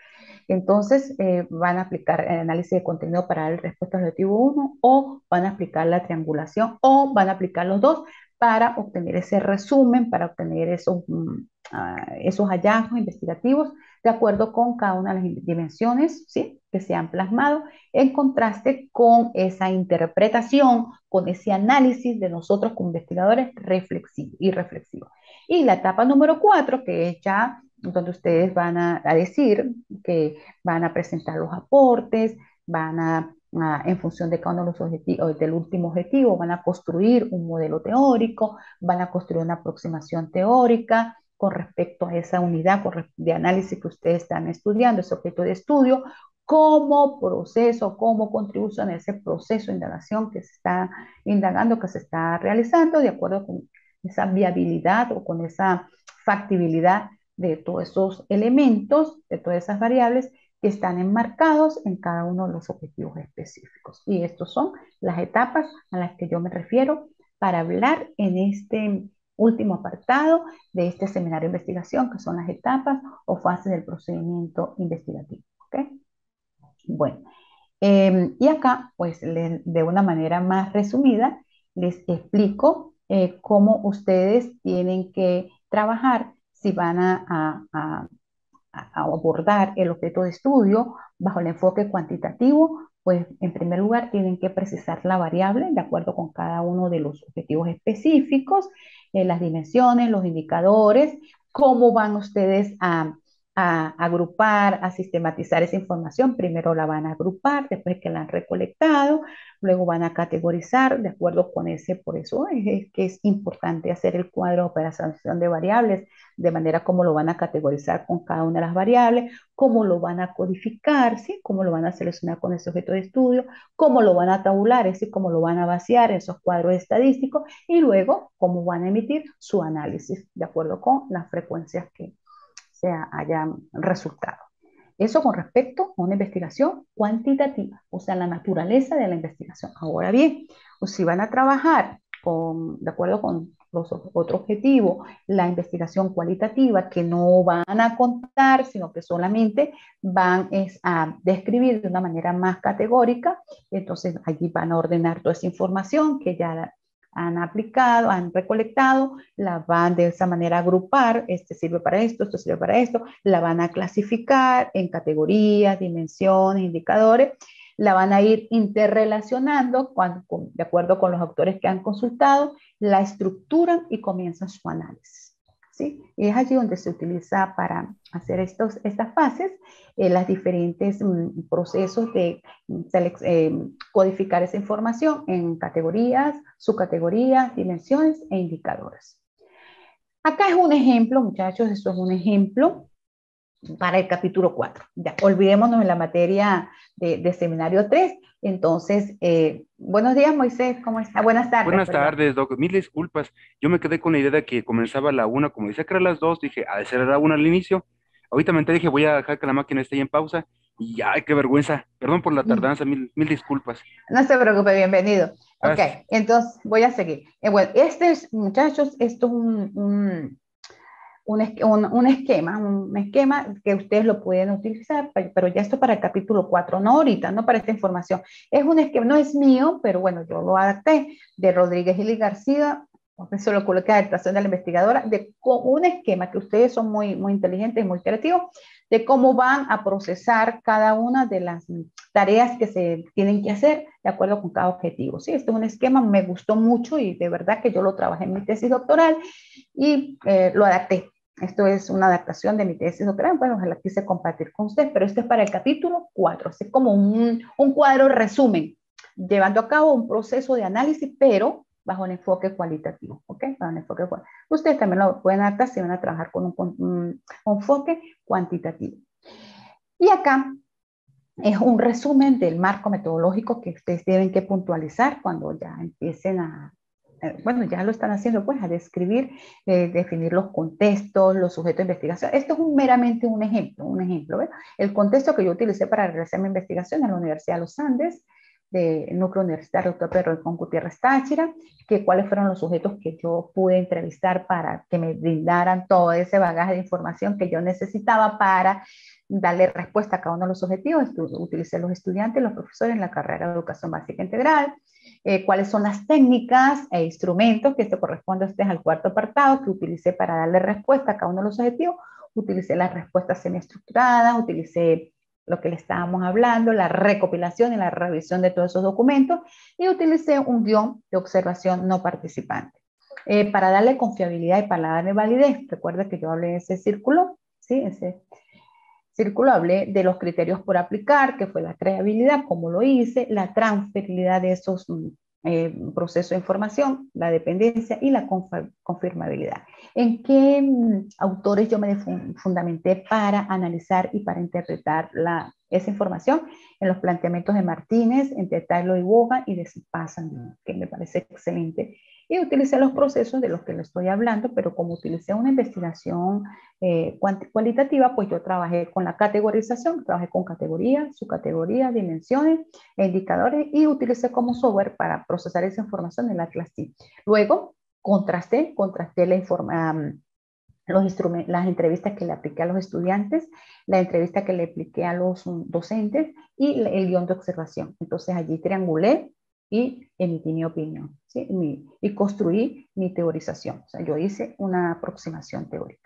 Entonces, eh, van a aplicar el análisis de contenido para dar respuesta al objetivo uno, o van a aplicar la triangulación, o van a aplicar los dos para obtener ese resumen, para obtener esos, mm, ah, esos hallazgos investigativos de acuerdo con cada una de las dimensiones, ¿sí?, que se han plasmado, en contraste con esa interpretación, con ese análisis de nosotros como investigadores reflexivos y reflexivos. Y la etapa número cuatro, que es ya donde ustedes van a, a decir que van a presentar los aportes, van a, a, en función de cada uno de los objetivos, del último objetivo, van a construir un modelo teórico, van a construir una aproximación teórica con respecto a esa unidad de análisis que ustedes están estudiando, ese objeto de estudio, como proceso, como contribución a ese proceso de indagación que se está indagando, que se está realizando, de acuerdo con esa viabilidad o con esa factibilidad de todos esos elementos, de todas esas variables que están enmarcados en cada uno de los objetivos específicos. Y estas son las etapas a las que yo me refiero para hablar en este último apartado de este seminario de investigación, que son las etapas o fases del procedimiento investigativo. ¿Okay? Bueno, eh, y acá, pues, le, de una manera más resumida, les explico eh, cómo ustedes tienen que trabajar si van a, a, a a abordar el objeto de estudio bajo el enfoque cuantitativo. Pues en primer lugar tienen que precisar la variable de acuerdo con cada uno de los objetivos específicos, eh, las dimensiones, los indicadores, cómo van ustedes a, a, a agrupar, a sistematizar esa información. Primero la van a agrupar, después que la han recolectado, luego van a categorizar de acuerdo con ese. Por eso es, es que es importante hacer el cuadro de operación de variables, de manera como lo van a categorizar con cada una de las variables, cómo lo van a codificar, ¿sí?, cómo lo van a seleccionar con ese objeto de estudio, cómo lo van a tabular, es decir, cómo lo van a vaciar en esos cuadros estadísticos, y luego cómo van a emitir su análisis de acuerdo con las frecuencias que se hayan resultado. Eso con respecto a una investigación cuantitativa, o sea, la naturaleza de la investigación. Ahora bien, si van a trabajar con, de acuerdo con los otros objetivos, la investigación cualitativa, que no van a contar, sino que solamente van es, a describir de una manera más categórica, entonces allí van a ordenar toda esa información que ya han aplicado, han recolectado, la van de esa manera a agrupar, este sirve para esto, esto sirve para esto, la van a clasificar en categorías, dimensiones, indicadores, la van a ir interrelacionando cuando, de acuerdo con los autores que han consultado, la estructuran y comienzan su análisis. ¿Sí? Y es allí donde se utiliza para hacer estos, estas fases, eh, los diferentes mm, procesos de eh, codificar esa información en categorías, subcategorías, dimensiones e indicadores. Acá es un ejemplo, muchachos, esto es un ejemplo para el capítulo cuatro. Ya, olvidémonos de la materia de, de seminario tres. Entonces, eh, buenos días, Moisés, ¿cómo está? Buenas tardes, Buenas perdón. tardes, Doc. Mil disculpas. Yo me quedé con la idea de que comenzaba a la una, como decía que era las dos, dije, a de ser a la una al inicio. Ahorita me enteré, dije, voy a dejar que la máquina esté ahí en pausa. Y ay, qué vergüenza. Perdón por la tardanza, mil, mil disculpas. No se preocupe, bienvenido. Ok, Gracias. entonces voy a seguir. Eh, bueno, este es, muchachos, esto es un, un, un, un, un esquema, un esquema que ustedes lo pueden utilizar, pero ya esto para el capítulo cuatro, no ahorita, no para esta información. Es un esquema, no es mío, pero bueno, yo lo adapté, de Rodríguez y García, eso lo coloqué a adaptación de la investigadora, de un esquema que ustedes son muy, muy inteligentes y muy creativos, de cómo van a procesar cada una de las tareas que se tienen que hacer de acuerdo con cada objetivo. Sí, este es un esquema, me gustó mucho y de verdad que yo lo trabajé en mi tesis doctoral y eh, lo adapté. Esto es una adaptación de mi tesis doctoral, bueno, la quise compartir con ustedes, pero esto es para el capítulo cuatro, es como un, un cuadro resumen, llevando a cabo un proceso de análisis, pero bajo un enfoque cualitativo, ¿ok? Bajo un enfoque cualitativo. Ustedes también lo pueden adaptar si van a trabajar con un, un, un enfoque cuantitativo. Y acá es un resumen del marco metodológico que ustedes tienen que puntualizar cuando ya empiecen a, eh, bueno, ya lo están haciendo, pues, a describir, eh, definir los contextos, los sujetos de investigación. Esto es un, meramente un ejemplo, un ejemplo, ¿ves? El contexto que yo utilicé para realizar mi investigación en la Universidad de los Andes, del Núcleo Universitario Doctor Pedro con Gutiérrez Táchira, que cuáles fueron los sujetos que yo pude entrevistar para que me brindaran todo ese bagaje de información que yo necesitaba para darle respuesta a cada uno de los objetivos. Utilicé los estudiantes, los profesores en la carrera de Educación Básica Integral. Eh, cuáles son las técnicas e instrumentos, que esto corresponde a ustedes al cuarto apartado, que utilicé para darle respuesta a cada uno de los objetivos. Utilicé las respuestas semiestructuradas, utilicé lo que le estábamos hablando, la recopilación y la revisión de todos esos documentos, y utilicé un guión de observación no participante. Eh, para darle confiabilidad y para darle validez, recuerda que yo hablé de ese círculo, ¿sí? Ese círculo hablé de los criterios por aplicar, que fue la creabilidad, cómo lo hice, la transferibilidad de esos eh, procesos de información, la dependencia y la confirmabilidad. ¿En qué mm, autores yo me fundamenté para analizar y para interpretar la, esa información? En los planteamientos de Martínez, entre Taylor y Bogan y de Sipazan, que me parece excelente. Y utilicé los procesos de los que le estoy hablando, pero como utilicé una investigación eh, cualitativa, pues yo trabajé con la categorización, trabajé con categorías, subcategorías, dimensiones, e indicadores, y utilicé como software para procesar esa información en la clase. Luego, contrasté, contrasté la información, los instrumentos, las entrevistas que le apliqué a los estudiantes, la entrevista que le apliqué a los um, docentes y el guión de observación. Entonces allí triangulé y emití mi opinión, ¿sí? mi, y construí mi teorización. O sea, yo hice una aproximación teórica.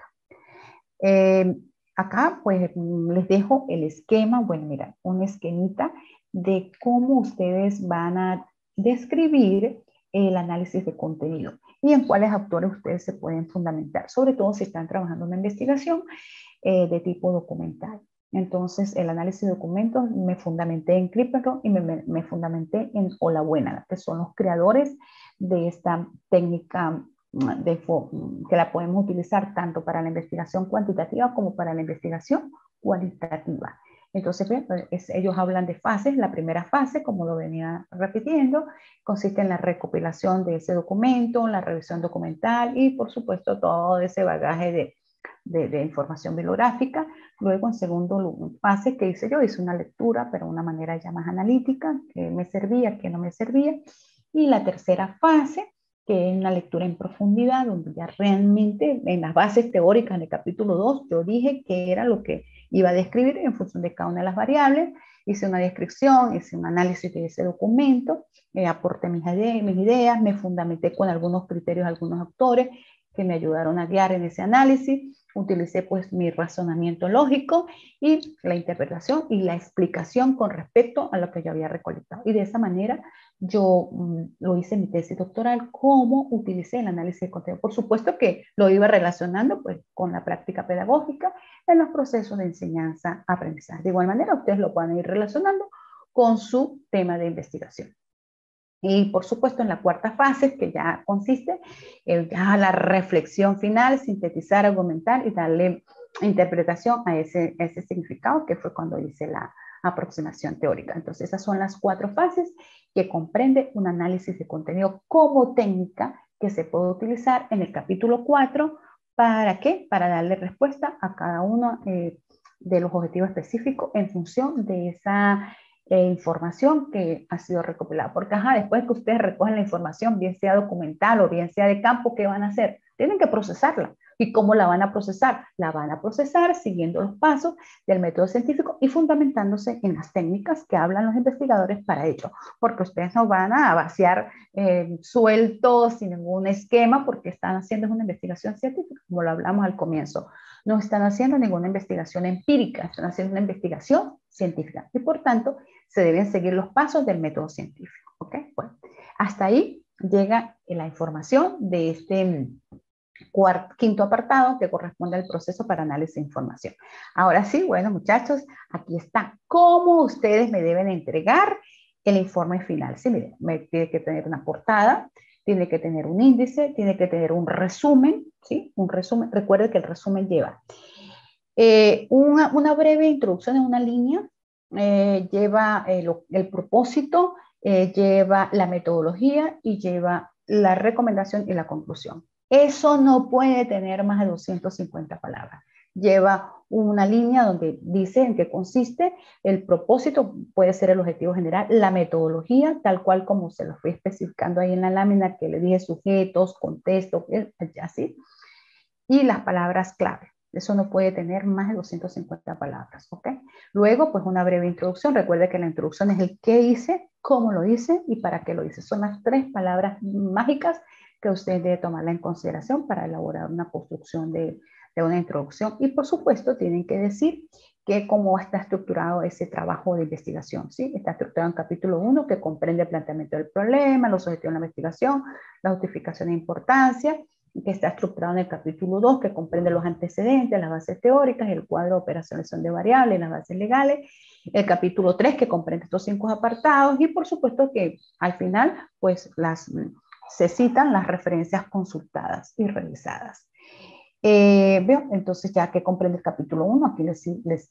Eh, acá pues les dejo el esquema, bueno, mira, un esquemita de cómo ustedes van a describir el análisis de contenido y en cuáles autores ustedes se pueden fundamentar, sobre todo si están trabajando en una investigación eh, de tipo documental. Entonces, el análisis de documentos me fundamenté en Clipperton y me, me, me fundamenté en Olabuena, que son los creadores de esta técnica de, que la podemos utilizar tanto para la investigación cuantitativa como para la investigación cualitativa. Entonces, es, ellos hablan de fases. La primera fase, como lo venía repitiendo, consiste en la recopilación de ese documento, la revisión documental y, por supuesto, todo ese bagaje de, de, de información bibliográfica. Luego, en segundo fase, que hice yo, hice una lectura, pero de una manera ya más analítica, que me servía, que no me servía. Y la tercera fase, que es una lectura en profundidad, donde ya realmente en las bases teóricas del capítulo dos, yo dije qué era lo que iba a describir en función de cada una de las variables, hice una descripción, hice un análisis de ese documento, eh, aporté mis, mis ideas, me fundamenté con algunos criterios, algunos autores que me ayudaron a guiar en ese análisis, utilicé pues mi razonamiento lógico y la interpretación y la explicación con respecto a lo que yo había recolectado. Y de esa manera yo um, lo hice en mi tesis doctoral, cómo utilicé el análisis de contenido. Por supuesto que lo iba relacionando pues con la práctica pedagógica en los procesos de enseñanza-aprendizaje. De igual manera, ustedes lo pueden ir relacionando con su tema de investigación. Y por supuesto en la cuarta fase, que ya consiste en ya la reflexión final, sintetizar, argumentar y darle interpretación a ese, a ese significado, que fue cuando hice la aproximación teórica. Entonces esas son las cuatro fases que comprende un análisis de contenido como técnica que se puede utilizar en el capítulo cuatro. ¿Para qué? Para darle respuesta a cada uno eh, de los objetivos específicos en función de esa Eh, información que ha sido recopilada. Porque ajá, después que ustedes recogen la información, bien sea documental o bien sea de campo, ¿qué van a hacer? Tienen que procesarla. ¿Y cómo la van a procesar? La van a procesar siguiendo los pasos del método científico y fundamentándose en las técnicas que hablan los investigadores para ello. Porque ustedes no van a vaciar eh, sueltos sin ningún esquema porque están haciendo una investigación científica, como lo hablamos al comienzo. No están haciendo ninguna investigación empírica, están haciendo una investigación científica. Y por tanto, se deben seguir los pasos del método científico. ¿Ok? Bueno, hasta ahí llega la información de este cuarto, quinto apartado que corresponde al proceso para análisis de información. Ahora sí, bueno, muchachos, aquí está cómo ustedes me deben entregar el informe final. Sí, miren, me tiene que tener una portada, tiene que tener un índice, tiene que tener un resumen, ¿sí? Un resumen. Recuerden que el resumen lleva eh, una, una breve introducción en una línea, eh, lleva el, el propósito, eh, lleva la metodología y lleva la recomendación y la conclusión. Eso no puede tener más de doscientas cincuenta palabras. Lleva una línea donde dice en qué consiste el propósito, puede ser el objetivo general, la metodología, tal cual como se lo fui especificando ahí en la lámina que le dije sujetos, contexto, así, y las palabras clave. Eso no puede tener más de doscientas cincuenta palabras, ¿ok? Luego, pues una breve introducción. Recuerde que la introducción es el qué hice, cómo lo hice y para qué lo hice. Son las tres palabras mágicas que usted debe tomarla en consideración para elaborar una construcción de, de una introducción. Y por supuesto, tienen que decir que cómo está estructurado ese trabajo de investigación, ¿sí? Está estructurado en capítulo uno, que comprende el planteamiento del problema, los objetivos de la investigación, la justificación de importancia, que está estructurado en el capítulo dos, que comprende los antecedentes, las bases teóricas, el cuadro de operaciones de variables, las bases legales, el capítulo tres, que comprende estos cinco apartados, y por supuesto que al final, pues las, se citan las referencias consultadas y revisadas. Eh, veo, entonces ya que comprende el capítulo uno, aquí les, les,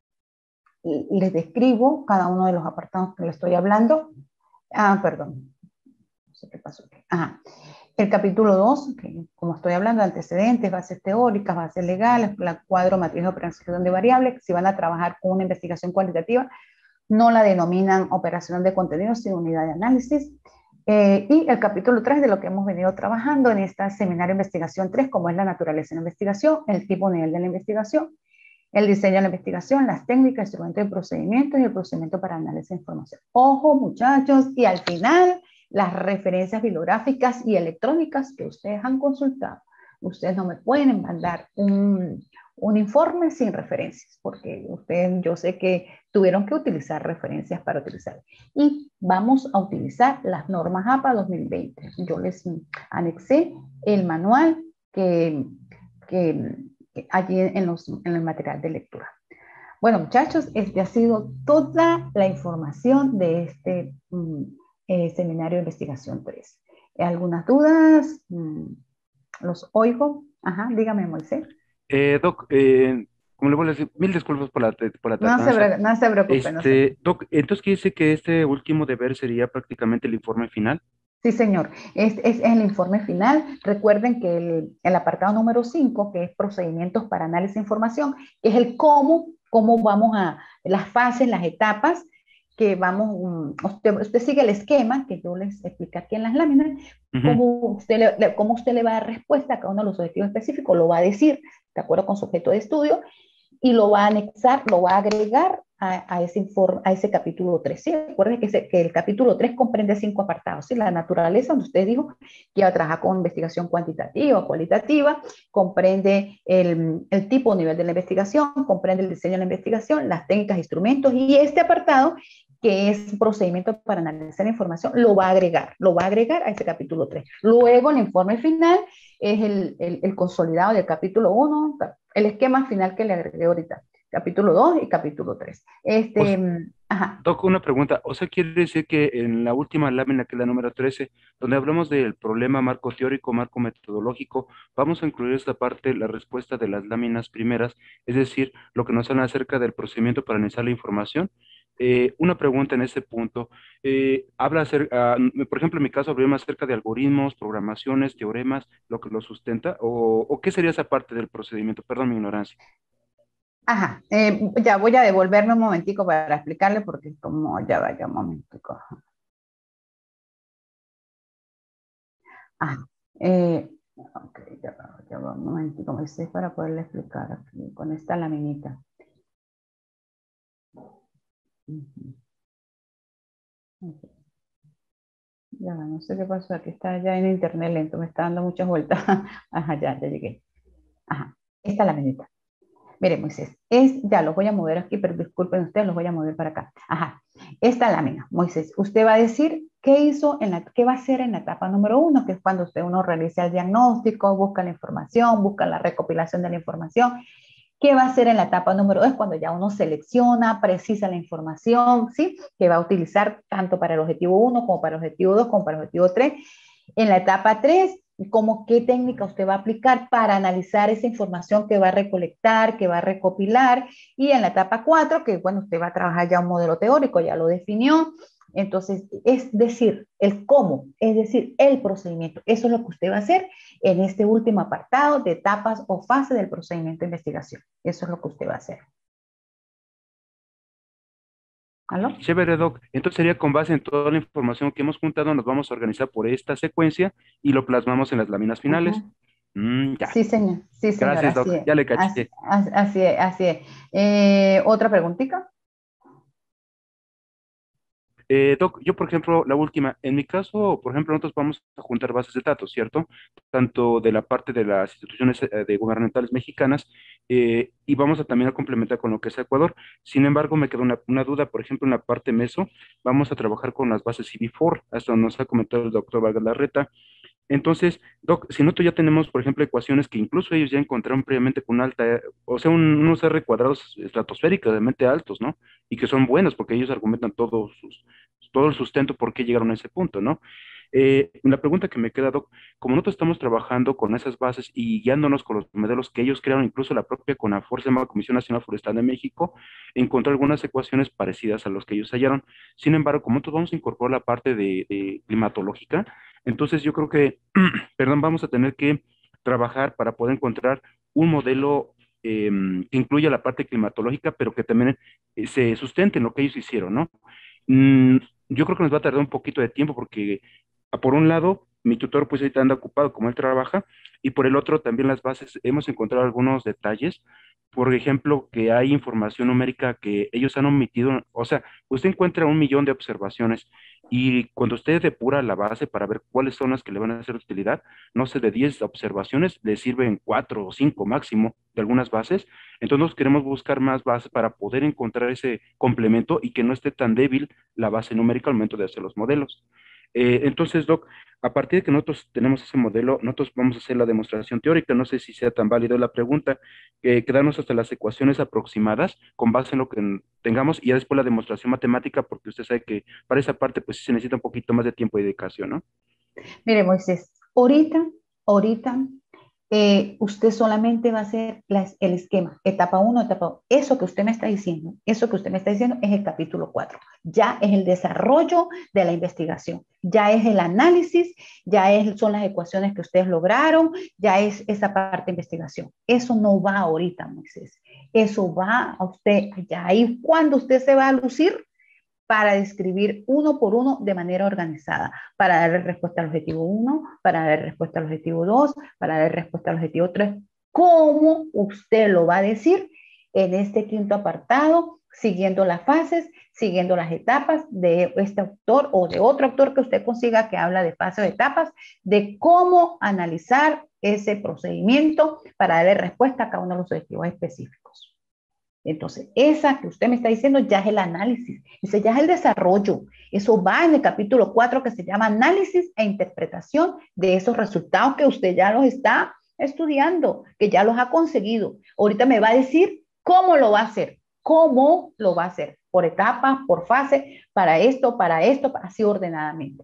les describo cada uno de los apartados que les estoy hablando. Ah, perdón, no sé qué pasó aquí. Ajá. El capítulo dos, que como estoy hablando, antecedentes, bases teóricas, bases legales, la cuadro, matriz de operación de variables, si van a trabajar con una investigación cualitativa, no la denominan operación de contenido, sino unidad de análisis. Eh, y el capítulo tres de lo que hemos venido trabajando en este seminario de investigación tres, como es la naturaleza de la investigación, el tipo nivel de la investigación, el diseño de la investigación, las técnicas, instrumentos y procedimientos y el procedimiento para análisis de información. Ojo, muchachos, y al final, las referencias bibliográficas y electrónicas que ustedes han consultado. Ustedes no me pueden mandar un, un informe sin referencias, porque ustedes, yo sé que tuvieron que utilizar referencias para utilizar. Y vamos a utilizar las normas A P A dos mil veinte. Yo les anexé el manual que, que, que allí en, los, en el material de lectura. Bueno, muchachos, este ha sido toda la información de este um, eh, seminario de investigación tres. ¿Algunas dudas? Mm, ¿Los oigo? Ajá, dígame, Moisés. Eh, Doc, eh, como le voy a decir, mil disculpas por la, por la No se, tardanza. no se preocupe, no se Este, preocupe. Doc, entonces quiere decir que este último deber sería prácticamente el informe final. Sí, señor. Este es el informe final. Recuerden que el, el apartado número cinco, que es procedimientos para análisis de información, que es el cómo, cómo vamos a, las fases, las etapas, que vamos, um, usted, usted sigue el esquema que yo les expliqué aquí en las láminas, Ujú. cómo usted, le, cómo usted le va a dar respuesta a cada uno de los objetivos específicos, lo va a decir de acuerdo con su objeto de estudio, y lo va a anexar, lo va a agregar a, a, ese, informe, a ese capítulo tres. ¿Sí? Recuerden que, se, que el capítulo tres comprende cinco apartados. ¿Sí? La naturaleza, donde usted dijo que iba a trabajar con investigación cuantitativa o cualitativa, comprende el, el tipo o nivel de la investigación, comprende el diseño de la investigación, las técnicas, instrumentos, y este apartado, que es procedimiento para analizar la información, lo va a agregar, lo va a agregar a ese capítulo tres. Luego, el informe final es el, el, el consolidado del capítulo uno, el esquema final que le agregué ahorita, capítulo dos y capítulo tres. Este, O, ajá. Doc, una pregunta. O sea, quiere decir que en la última lámina, que es la número trece, donde hablamos del problema marco teórico, marco metodológico, vamos a incluir esta parte, la respuesta de las láminas primeras, es decir, lo que nos habla acerca del procedimiento para analizar la información. Eh, una pregunta en este punto. Eh, habla acerca, uh, por ejemplo, en mi caso, hablaría acerca de algoritmos, programaciones, teoremas, lo que lo sustenta, o, o qué sería esa parte del procedimiento. Perdón mi ignorancia. Ajá, eh, ya voy a devolverme un momentico para explicarle porque como ya vaya un momentico. Ah, eh, ok, ya va, ya va un momentico, me sé para poderle explicar aquí con esta laminita. Uh-huh. Okay. Ya va, no sé qué pasó, aquí está ya en internet lento, me está dando muchas vueltas. Ajá, ya, ya llegué. Ajá, esta laminita. Mire, Moisés, es, ya los voy a mover aquí, pero disculpen ustedes, los voy a mover para acá. Ajá, esta lámina, Moisés, usted va a decir qué hizo, en la, qué va a hacer en la etapa número uno, que es cuando usted uno realiza el diagnóstico, busca la información, busca la recopilación de la información. ¿Qué va a hacer en la etapa número dos? Cuando ya uno selecciona, precisa la información, ¿sí? Que va a utilizar tanto para el objetivo uno como para el objetivo dos, como para el objetivo tres. En la etapa tres, como qué técnica usted va a aplicar para analizar esa información que va a recolectar, que va a recopilar. Y en la etapa cuatro, que bueno, usted va a trabajar ya un modelo teórico, ya lo definió. Entonces, es decir, el cómo, es decir, el procedimiento. Eso es lo que usted va a hacer en este último apartado de etapas o fase del procedimiento de investigación. Eso es lo que usted va a hacer. ¿Aló? Chévere, Doc. Entonces sería con base en toda la información que hemos juntado, nos vamos a organizar por esta secuencia y lo plasmamos en las láminas finales. Uh-huh. Mm, ya. Sí, señor, sí, señor, Gracias, así Doc. es, Ya le así, caché. así así es, así es. Eh, ¿otra preguntita? Eh, Doc, yo, por ejemplo, la última, en mi caso, por ejemplo, nosotros vamos a juntar bases de datos, ¿cierto? Tanto de la parte de las instituciones eh, de gubernamentales mexicanas eh, y vamos a también a complementar con lo que es Ecuador. Sin embargo, me queda una, una duda, por ejemplo, en la parte meso, vamos a trabajar con las bases C V cuatro, hasta donde nos ha comentado el doctor Vargas Larreta. Entonces, Doc, si nosotros ya tenemos, por ejemplo, ecuaciones que incluso ellos ya encontraron previamente con alta, o sea, un- unos R cuadrados estratosféricos, realmente altos, ¿no? Y que son buenos porque ellos argumentan todo, sus, todo el sustento por qué llegaron a ese punto, ¿no? Eh, la pregunta que me queda, Doc, como nosotros estamos trabajando con esas bases y guiándonos con los modelos que ellos crearon, incluso la propia CONAFOR, se llama Comisión Nacional Forestal de México, encontró algunas ecuaciones parecidas a los que ellos hallaron. Sin embargo, como nosotros vamos a incorporar la parte de de climatológica, entonces yo creo que, perdón, vamos a tener que trabajar para poder encontrar un modelo eh, que incluya la parte climatológica, pero que también eh, se sustente en lo que ellos hicieron, ¿no? Mm, yo creo que nos va a tardar un poquito de tiempo porque, a- por un lado, mi tutor pues ahorita anda ocupado como él trabaja, y por el otro también las bases, hemos encontrado algunos detalles, por ejemplo, que hay información numérica que ellos han omitido, o sea, usted encuentra un millón de observaciones y cuando usted depura la base para ver cuáles son las que le van a hacer utilidad, no sé, de diez observaciones, le sirven cuatro o cinco máximo de algunas bases. Entonces nosotros queremos buscar más bases para poder encontrar ese complemento y que no esté tan débil la base numérica al momento de hacer los modelos. Eh, entonces, Doc, a partir de que nosotros tenemos ese modelo, nosotros vamos a hacer la demostración teórica. No sé si sea tan válido la pregunta, eh, quedarnos hasta las ecuaciones aproximadas con base en lo que tengamos y ya después la demostración matemática, porque usted sabe que para esa parte pues sí se necesita un poquito más de tiempo y dedicación, ¿no? Mire, Moisés, ahorita, ahorita, eh, usted solamente va a hacer la- el esquema, etapa uno, etapa dos. Eso que usted me está diciendo, eso que usted me está diciendo es el capítulo cuatro. Ya es el desarrollo de la investigación, ya es el análisis, ya es, son las ecuaciones que ustedes lograron, ya es esa parte de investigación. Eso no va ahorita, Moisés. Eso va a usted, ya ahí cuando usted se va a lucir para describir uno por uno de manera organizada, para darle respuesta al objetivo uno, para darle respuesta al objetivo dos, para darle respuesta al objetivo tres. ¿Cómo usted lo va a decir en este quinto apartado, siguiendo las fases, siguiendo las etapas de este autor o de otro autor que usted consiga que habla de fases o etapas, de cómo analizar ese procedimiento para darle respuesta a cada uno de los objetivos específicos? Entonces, esa que usted me está diciendo ya es el análisis, ese ya es el desarrollo. Eso va en el capítulo cuatro que se llama análisis e interpretación de esos resultados que usted ya los está estudiando, que ya los ha conseguido. Ahorita me va a decir cómo lo va a hacer, cómo lo va a hacer, por etapas, por fase, para esto, para esto, así ordenadamente.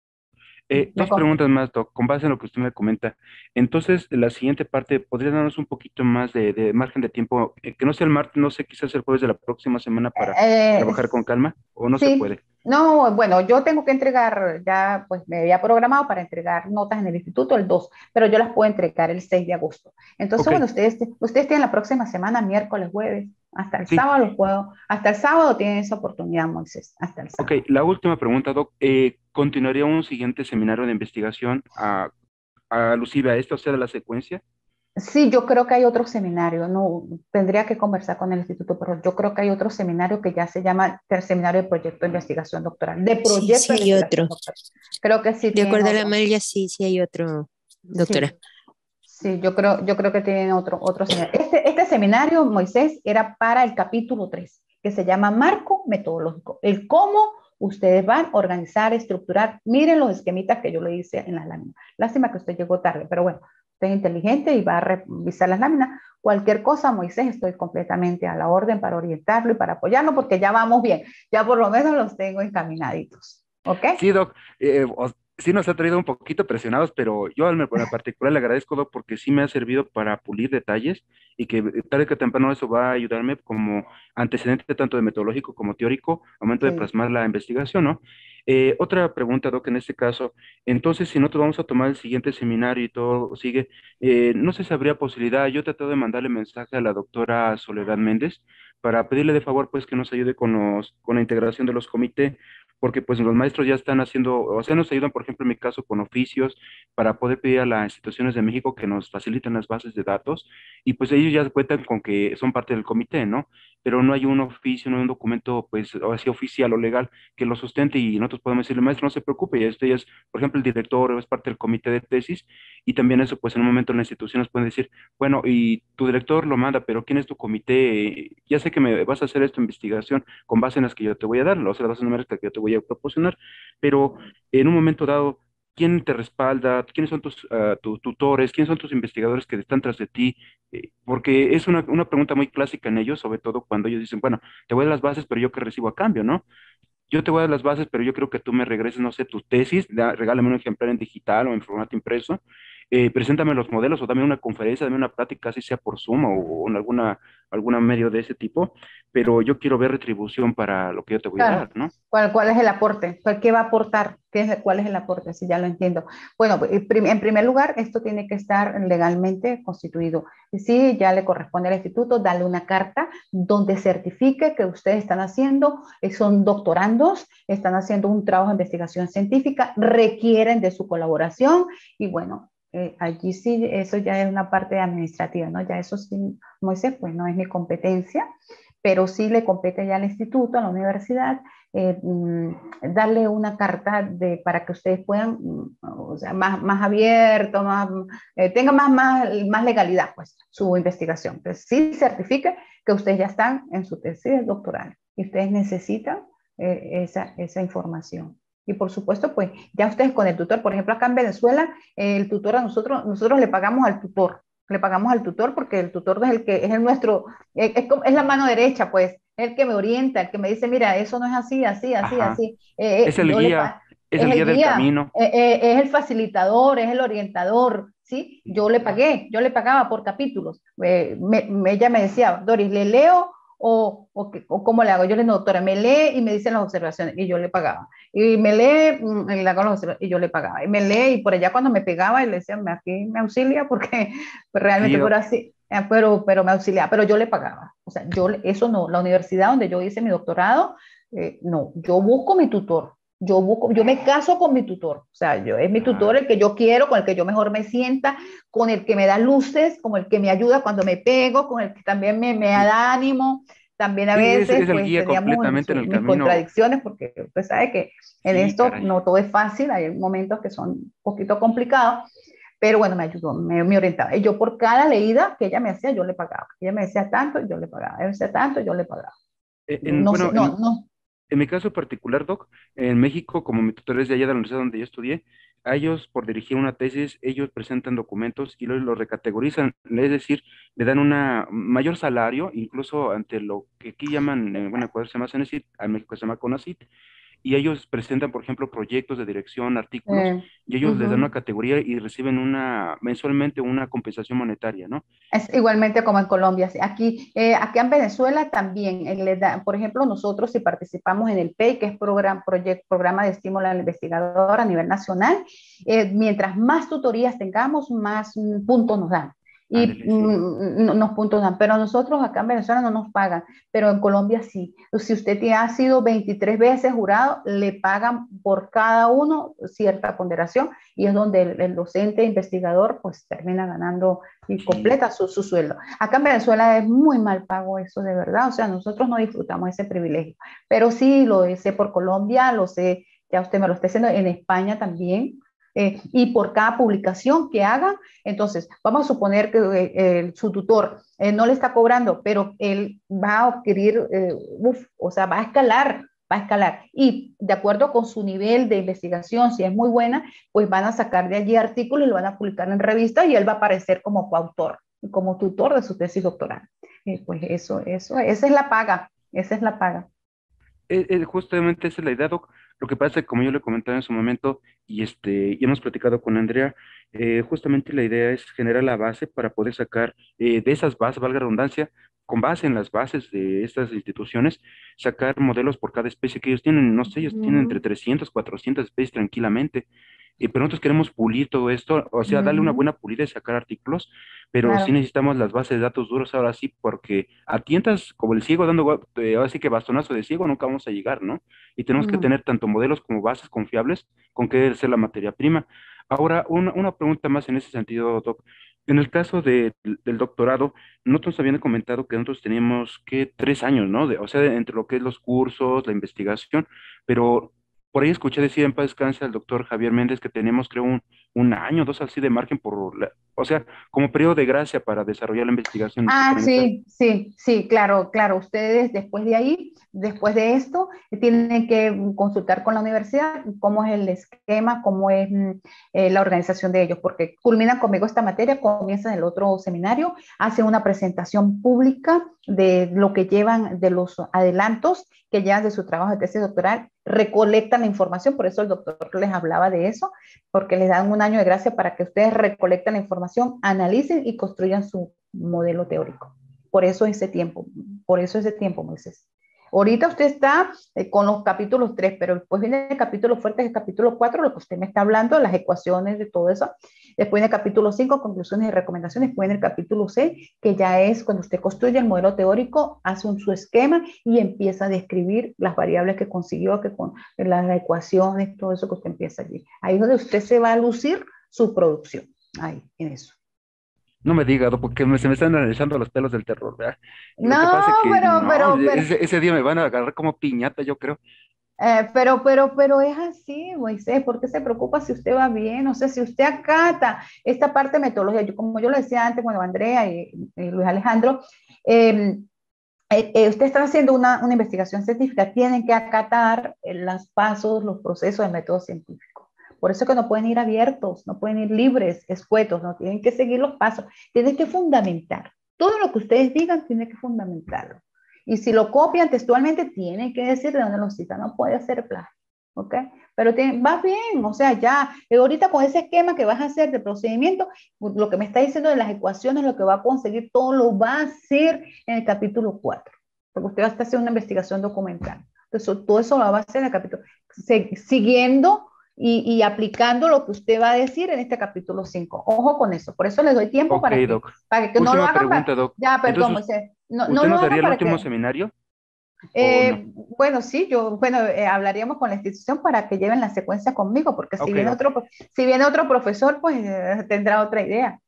Eh, ¿Me dos compre? preguntas más, Doc, con base en lo que usted me comenta. Entonces, la siguiente parte, ¿podría darnos un poquito más de, de margen de tiempo? Eh, que no sea el martes, no sé, quizás el jueves de la próxima semana para Eh, trabajar con calma, o no se Sí, puede. no, bueno, yo tengo que entregar, ya pues me había programado para entregar notas en el instituto el dos, pero yo las puedo entregar el seis de agosto. Entonces, Ok, bueno, ustedes, ustedes tienen la próxima semana, miércoles, jueves, hasta el sí. sábado los puedo, hasta el sábado tienen esa oportunidad, Moisés, hasta el Ok, sábado. la última pregunta, Doc. Eh, ¿continuaría un siguiente seminario de investigación a, alusive a esta, o sea, de la secuencia? Sí, yo creo que hay otro seminario, no, tendría que conversar con el instituto, pero yo creo que hay otro seminario que ya se llama el seminario de proyecto de investigación doctoral, de Sí, proyecto sí de hay investigación otro. doctoral. Creo que sí De tienen acuerdo a la otro. Amalia, sí, sí hay otro, doctora. Sí, sí, yo creo, yo creo que tienen otro, otro seminario. Este, este seminario, Moisés, era para el capítulo tres, que se llama Marco Metodológico. El cómo ustedes van a organizar, estructurar. Miren los esquemitas que yo le hice en las láminas. Lástima que usted llegó tarde, pero bueno, usted es inteligente y va a revisar las láminas. Cualquier cosa, Moisés, estoy completamente a la orden para orientarlo y para apoyarlo, porque ya vamos bien. Ya por lo menos los tengo encaminaditos. ¿Ok? Sí, Doc, eh, os- sí nos ha traído un poquito presionados, pero yo en en particular le agradezco, Doc, porque sí me ha servido para pulir detalles y que eh, tarde que temprano eso va a ayudarme como antecedente tanto de metodológico como teórico, al momento de Sí. plasmar la investigación, ¿no? Eh, otra pregunta, Doc, en este caso, entonces, si nosotros vamos a tomar el siguiente seminario y todo sigue, eh, no sé si habría posibilidad, yo he tratado de mandarle mensaje a la doctora Soledad Méndez para pedirle de favor, pues, que nos ayude con los, con la integración de los comités porque pues los maestros ya están haciendo, o sea, nos ayudan, por ejemplo, en mi caso, con oficios, para poder pedir a las instituciones de México que nos faciliten las bases de datos y pues ellos ya cuentan con que son parte del comité, ¿no? Pero no hay un oficio, no hay un documento pues o así oficial o legal que lo sustente y nosotros podemos decirle, maestro, no se preocupe, ya usted ya es, por ejemplo, el director o es parte del comité de tesis y también eso pues en un momento las instituciones pueden decir, bueno, y tu director lo manda, pero ¿quién es tu comité? Ya sé que me vas a hacer esta investigación con base en las que yo te voy a dar, o sea, las bases numéricas que yo te voy a proporcionar, pero en un momento dado, ¿quién te respalda? ¿Quiénes son tus, ah, tus tutores? ¿Quiénes son tus investigadores que están tras de ti? Eh, porque es una, una pregunta muy clásica en ellos, sobre todo cuando ellos dicen, bueno, te voy a dar las bases, pero yo qué recibo a cambio, ¿no? Yo te voy a dar las bases, pero yo creo que tú me regreses, no sé, tu tesis, da- regálame un ejemplar en digital o en formato impreso, eh, preséntame los modelos o dame una conferencia, dame una plática, así sea por Zoom o, o en alguna, alguna medio de ese tipo, pero yo quiero ver retribución para lo que yo te voy a Claro. dar, ¿no? ¿Cuál, cuál es el aporte? ¿Cuál- ¿Qué va a aportar? ¿Qué es, cuál es el aporte? Si ya lo entiendo. Bueno, pues, en prim- en primer lugar, esto tiene que estar legalmente constituido. Y sí, ya le corresponde al instituto darle una carta donde certifique que ustedes están haciendo, eh, son doctorandos, están haciendo un trabajo de investigación científica, requieren de su colaboración y bueno, eh, allí sí, eso ya es una parte administrativa, ¿no? Ya eso sí, Moisés, pues no es mi competencia, pero sí le compete ya al instituto, a la universidad, eh, mm, darle una carta de, para que ustedes puedan, mm, o sea, más, más abierto, más, eh, tenga más, más, más legalidad, pues, su investigación. Entonces, sí certifique que ustedes ya están en su tesis doctoral y ustedes necesitan eh, esa, esa información. Y por supuesto, pues ya ustedes con el tutor, por ejemplo, acá en Venezuela, eh, el tutor a nosotros, nosotros le pagamos al tutor, le pagamos al tutor porque el tutor es el que es el nuestro, es, es, es la mano derecha, pues, es el que me orienta, el que me dice, mira, eso no es así, así, así, Ajá. así. Eh, Es eh, el yo le guía, pa es es el el guía del guía, camino. eh, eh, es el facilitador, es el orientador, ¿sí? Sí, Yo le claro. pagué, yo le pagaba por capítulos. Eh, me, me, ella me decía, Doris, ¿le leo o, o, o cómo le hago? Yo le digo, doctora, me lee y me dicen las observaciones y yo le pagaba. Y me lee mm, y, le hago las observaciones, y yo le pagaba. Y me lee y por allá cuando me pegaba y le decía, aquí me auxilia porque pues, Sí, realmente, o- pero así, eh, pero, pero me auxiliaba, pero yo le pagaba. O sea, yo, eso no, la universidad donde yo hice mi doctorado, eh, no, yo busco mi tutor. Yo busco, yo me caso con mi tutor, o sea, yo, es mi tutor ah, el que yo quiero, con el que yo mejor me sienta, con el que me da luces, con el que me ayuda cuando me pego, con el que también me, me sí, da ánimo. También a sí, es, veces es el pues guía teníamos completamente en su, el mis camino. contradicciones porque usted sabe que en Sí, esto caray. no todo es fácil, hay momentos que son un poquito complicados, pero bueno, me ayudó, me, me orientaba. Y yo por cada leída que ella me hacía, yo le pagaba. Ella me decía tanto, yo le pagaba. Ella me decía tanto, yo le pagaba. Eh, En, No sé, bueno, no, en, no. en mi caso particular, Doc, en México, como mi tutor es de allá de la universidad donde yo estudié, a ellos, por dirigir una tesis, ellos presentan documentos y luego los recategorizan, es decir, le dan un mayor salario, incluso ante lo que aquí llaman, eh, bueno, en Ecuador se llama CENESID, en México se llama CONACYT, y ellos presentan, por ejemplo, proyectos de dirección, artículos, Eh, y ellos les dan una ujú. categoría y reciben una, mensualmente una compensación monetaria, ¿no? Es igualmente como en Colombia. Sí. Aquí, eh, aquí en Venezuela también, eh, le da, por ejemplo, nosotros si participamos en el P E I, que es program, proyecto, programa de estímulo al investigador a nivel nacional, eh, mientras más tutorías tengamos, más mm, puntos nos dan. Y Ándale, sí. mm, no- nos puntos dan, pero nosotros acá en Venezuela no nos pagan, pero en Colombia sí. Si usted te ha sido veintitrés veces jurado, le pagan por cada uno cierta ponderación y es donde el, el docente investigador pues termina ganando y Sí, completa su, su sueldo. Acá en Venezuela es muy mal pago eso de verdad, o sea, nosotros no disfrutamos ese privilegio, pero sí lo sé por Colombia, lo sé, ya usted me lo está diciendo, en España también, eh, y por cada publicación que haga, entonces vamos a suponer que eh, eh, su tutor eh, no le está cobrando, pero él va a adquirir, eh, uf, o sea, va a escalar, va a escalar. Y de acuerdo con su nivel de investigación, si es muy buena, pues van a sacar de allí artículos y lo van a publicar en revistas y él va a aparecer como coautor, como tutor de su tesis doctoral. Eh, pues eso, eso, esa es la paga, esa es la paga. Eh, eh, justamente esa es la idea, Doc. Lo que pasa es que como yo le comentaba en su momento, y este, y hemos platicado con Andrea, eh, justamente la idea es generar la base para poder sacar eh, de esas bases, valga la redundancia, con base en las bases de estas instituciones, sacar modelos por cada especie que ellos tienen. No sé, ellos tienen entre Uh trescientas, cuatrocientas especies tranquilamente. Eh, pero nosotros queremos pulir todo esto, o sea, darle una -huh. buena pulida y sacar artículos, pero sí Claro. necesitamos las bases de datos duros ahora sí, porque a tientas como el ciego dando, gua- eh, ahora sí que bastonazo de ciego nunca vamos a llegar, ¿no? Y tenemos que Uh tener tanto modelos como bases confiables con que debe ser la materia prima. Ahora, una, una pregunta más en ese sentido, Doc. En el caso de- del doctorado, nosotros habían comentado que nosotros teníamos que tres años, ¿no? De- o sea, entre lo que es los cursos, la investigación, pero por ahí escuché decir en paz descanse al doctor Javier Méndez que tenemos, creo, un, un año, dos así de margen por, la- o sea, como periodo de gracia para desarrollar la investigación Ah, experimental. sí, sí, sí, claro, claro. Ustedes después de ahí, después de esto, tienen que consultar con la universidad cómo es el esquema, cómo es mm, eh, la organización de ellos, porque culminan conmigo esta materia, comienzan el otro seminario, hacen una presentación pública de lo que llevan, de los adelantos que llevan de su trabajo de tesis doctoral, recolectan la información, por eso el doctor les hablaba de eso, porque les dan un año de gracia para que ustedes recolecten la información, analicen y construyan su modelo teórico. Por eso ese tiempo, por eso ese tiempo, Moisés. Ahorita usted está eh, con los capítulos tres, pero después viene el capítulo fuerte, el capítulo cuatro, lo que usted me está hablando, las ecuaciones de todo eso. Después viene el capítulo cinco, conclusiones y recomendaciones. Después viene el capítulo seis, que ya es cuando usted construye el modelo teórico, hace un, su esquema y empieza a describir las variables que consiguió, que con las ecuaciones, todo eso que usted empieza allí. Ahí es donde usted se va a lucir su producción. Ahí, en eso. No me diga, Doc, porque me- se me están analizando los pelos del terror, ¿verdad? Y lo que No, pasa es que, pero, no, pero, pero, ese, ese día me van a agarrar como piñata, yo creo. eh, pero, pero, pero es así, Moisés, ¿por qué se preocupa si usted va bien? O sea, si usted acata esta parte metodológica, yo, como yo lo decía antes, bueno, Andrea y, y Luis Alejandro, eh, eh, eh, usted está haciendo una, una investigación científica, tienen que acatar eh, los pasos, los procesos del método científico. Por eso es que no pueden ir abiertos, no pueden ir libres, escuetos, no tienen que seguir los pasos, tienen que fundamentar. Todo lo que ustedes digan tiene que fundamentarlo. Y si lo copian textualmente, tienen que decir de dónde lo citan, no puede ser plagio. ¿Ok? Pero te, va bien, o sea, ya, eh, ahorita con ese esquema que vas a hacer de procedimiento, lo que me está diciendo de las ecuaciones, lo que va a conseguir, todo lo va a hacer en el capítulo cuatro, porque usted va a estar haciendo una investigación documental. Entonces, todo eso lo va a hacer en el capítulo, siguiendo y, y aplicando lo que usted va a decir en este capítulo cinco. Ojo con eso, por eso les doy tiempo Ok, para que, Doc. para que no lo Última hagan, para, pregunta, Doc. ya, perdón, Entonces, Moisés, no, no ¿usted lo nos hagan daría el para último que, seminario o no? eh, bueno, sí, yo, bueno, eh, hablaríamos con la institución para que lleven la secuencia conmigo, porque si Ok, viene Doc. otro, si viene otro profesor, pues eh, tendrá otra idea,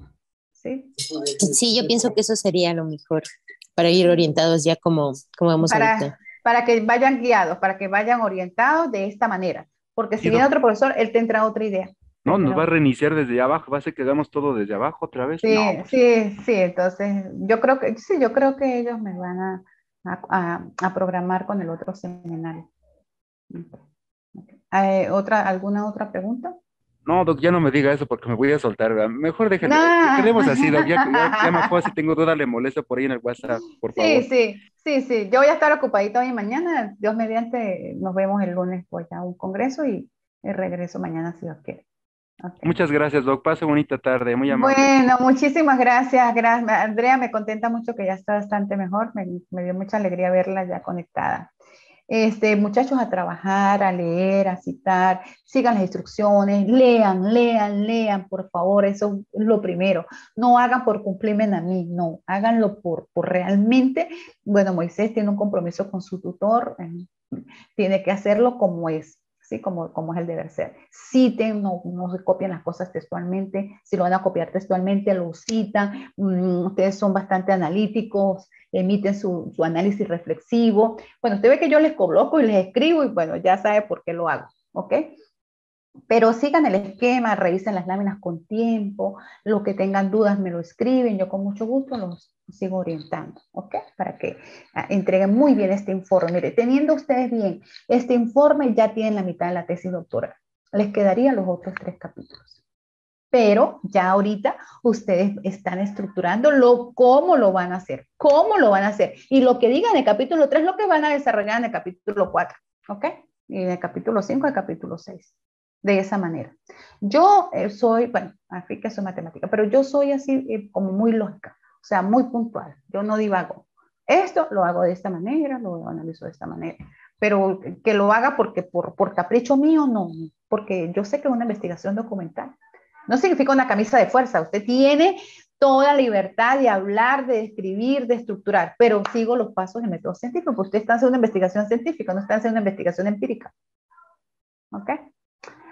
¿sí? Sí, yo pienso que eso sería lo mejor para ir orientados ya como, como vamos ahorita. Para, para que vayan guiados, para que vayan orientados de esta manera, porque si Sí, viene Doc. otro profesor, él tendrá otra idea, No, nos tendrá va a otra. reiniciar desde abajo, va a ser que hagamos todo desde abajo otra vez. No, Sí, pues. sí, sí, entonces yo creo que, sí, yo creo que ellos me van a, a, a- a programar con el otro seminario. Eh, ¿otra, alguna otra pregunta? No, Doc, ya no me diga eso porque me voy a soltar, ¿verdad? Mejor déjele, No. quedemos así, Doc. Ya, ya, ya mejor si tengo duda le molesto por ahí en el WhatsApp, por Sí, favor. sí, sí, sí. Yo voy a estar ocupadita hoy y mañana. Dios mediante, nos vemos el lunes pues a un congreso y, y regreso mañana si Dios quiere. Ok. Muchas gracias, Doc. Pase bonita tarde, muy amable. Bueno, muchísimas gracias, gracias. Andrea, me contenta mucho que ya está bastante mejor. Me, me dio mucha alegría verla ya conectada. Este, muchachos, a trabajar, a leer, a citar, sigan las instrucciones, lean, lean, lean, por favor, eso es lo primero. No hagan por cumplirme a mí, no, háganlo por, por realmente. Bueno, Moisés tiene un compromiso con su tutor, eh, tiene que hacerlo como es. ¿Sí? Como, como es el deber ser. Citen, no, no se copien las cosas textualmente, si lo van a copiar textualmente, lo citan, um, ustedes son bastante analíticos, emiten su, su análisis reflexivo. Bueno, usted ve que yo les coloco y les escribo y bueno, ya sabe por qué lo hago, ¿ok? Pero sigan el esquema, revisen las láminas con tiempo, los que tengan dudas me lo escriben, yo con mucho gusto los sigo orientando, ¿ok? Para que ah, entreguen muy bien este informe. Mire, teniendo ustedes bien este informe, ya tienen la mitad de la tesis doctoral. Les quedarían los otros tres capítulos. Pero ya ahorita ustedes están estructurando lo, cómo lo van a hacer, cómo lo van a hacer. Y lo que digan en el capítulo tres, lo que van a desarrollar en el capítulo cuatro, ¿ok? Y en el capítulo cinco, el capítulo seis. De esa manera. Yo eh, soy, bueno, así que soy matemática, pero yo soy así eh, como muy lógica, o sea, muy puntual. Yo no divago. Esto lo hago de esta manera, lo analizo de esta manera. Pero que lo haga porque por, por capricho mío, no, porque yo sé que es una investigación documental. No significa una camisa de fuerza. Usted tiene toda libertad de hablar, de escribir, de estructurar, pero sigo los pasos del método científico, porque usted está haciendo una investigación científica, no está haciendo una investigación empírica. ¿Ok?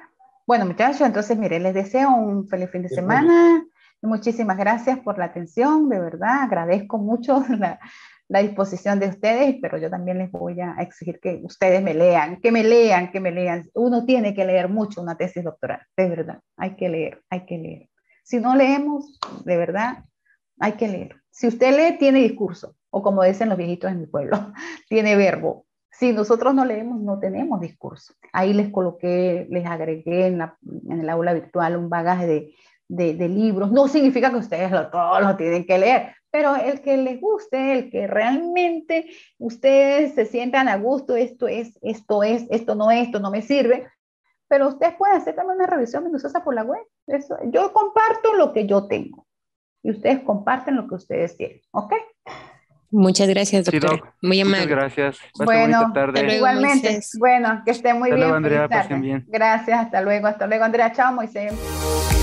Bueno, muchachos, entonces, mire, les deseo un feliz fin de semana. Muchísimas gracias por la atención, de verdad, agradezco mucho la, la disposición de ustedes, pero yo también les voy a exigir que ustedes me lean, que me lean, que me lean. Uno tiene que leer mucho una tesis doctoral, de verdad, hay que leer, hay que leer. Si no leemos, de verdad, hay que leer. Si usted lee, tiene discurso, o como dicen los viejitos en mi pueblo, tiene verbo. Si nosotros no leemos, no tenemos discurso. Ahí les coloqué, les agregué en, la, en el aula virtual un bagaje de, de, de libros. No significa que ustedes lo, todos lo tienen que leer, pero el que les guste, el que realmente ustedes se sientan a gusto, esto es, esto es, esto no es, esto no me sirve, pero ustedes pueden hacer también una revisión minuciosa por la web. Eso, yo comparto lo que yo tengo y ustedes comparten lo que ustedes tienen, ¿ok? Muchas gracias, Sí, doctora. Doc, Muy muchas amable. gracias. Pase bonita Bueno, Hasta tarde. luego, igualmente. Moisés. Bueno, que estén muy Hasta luego, bien. Feliz Andrea, pasen tarde. bien. Gracias. Hasta luego. Hasta luego, Andrea. Chao, Moisés.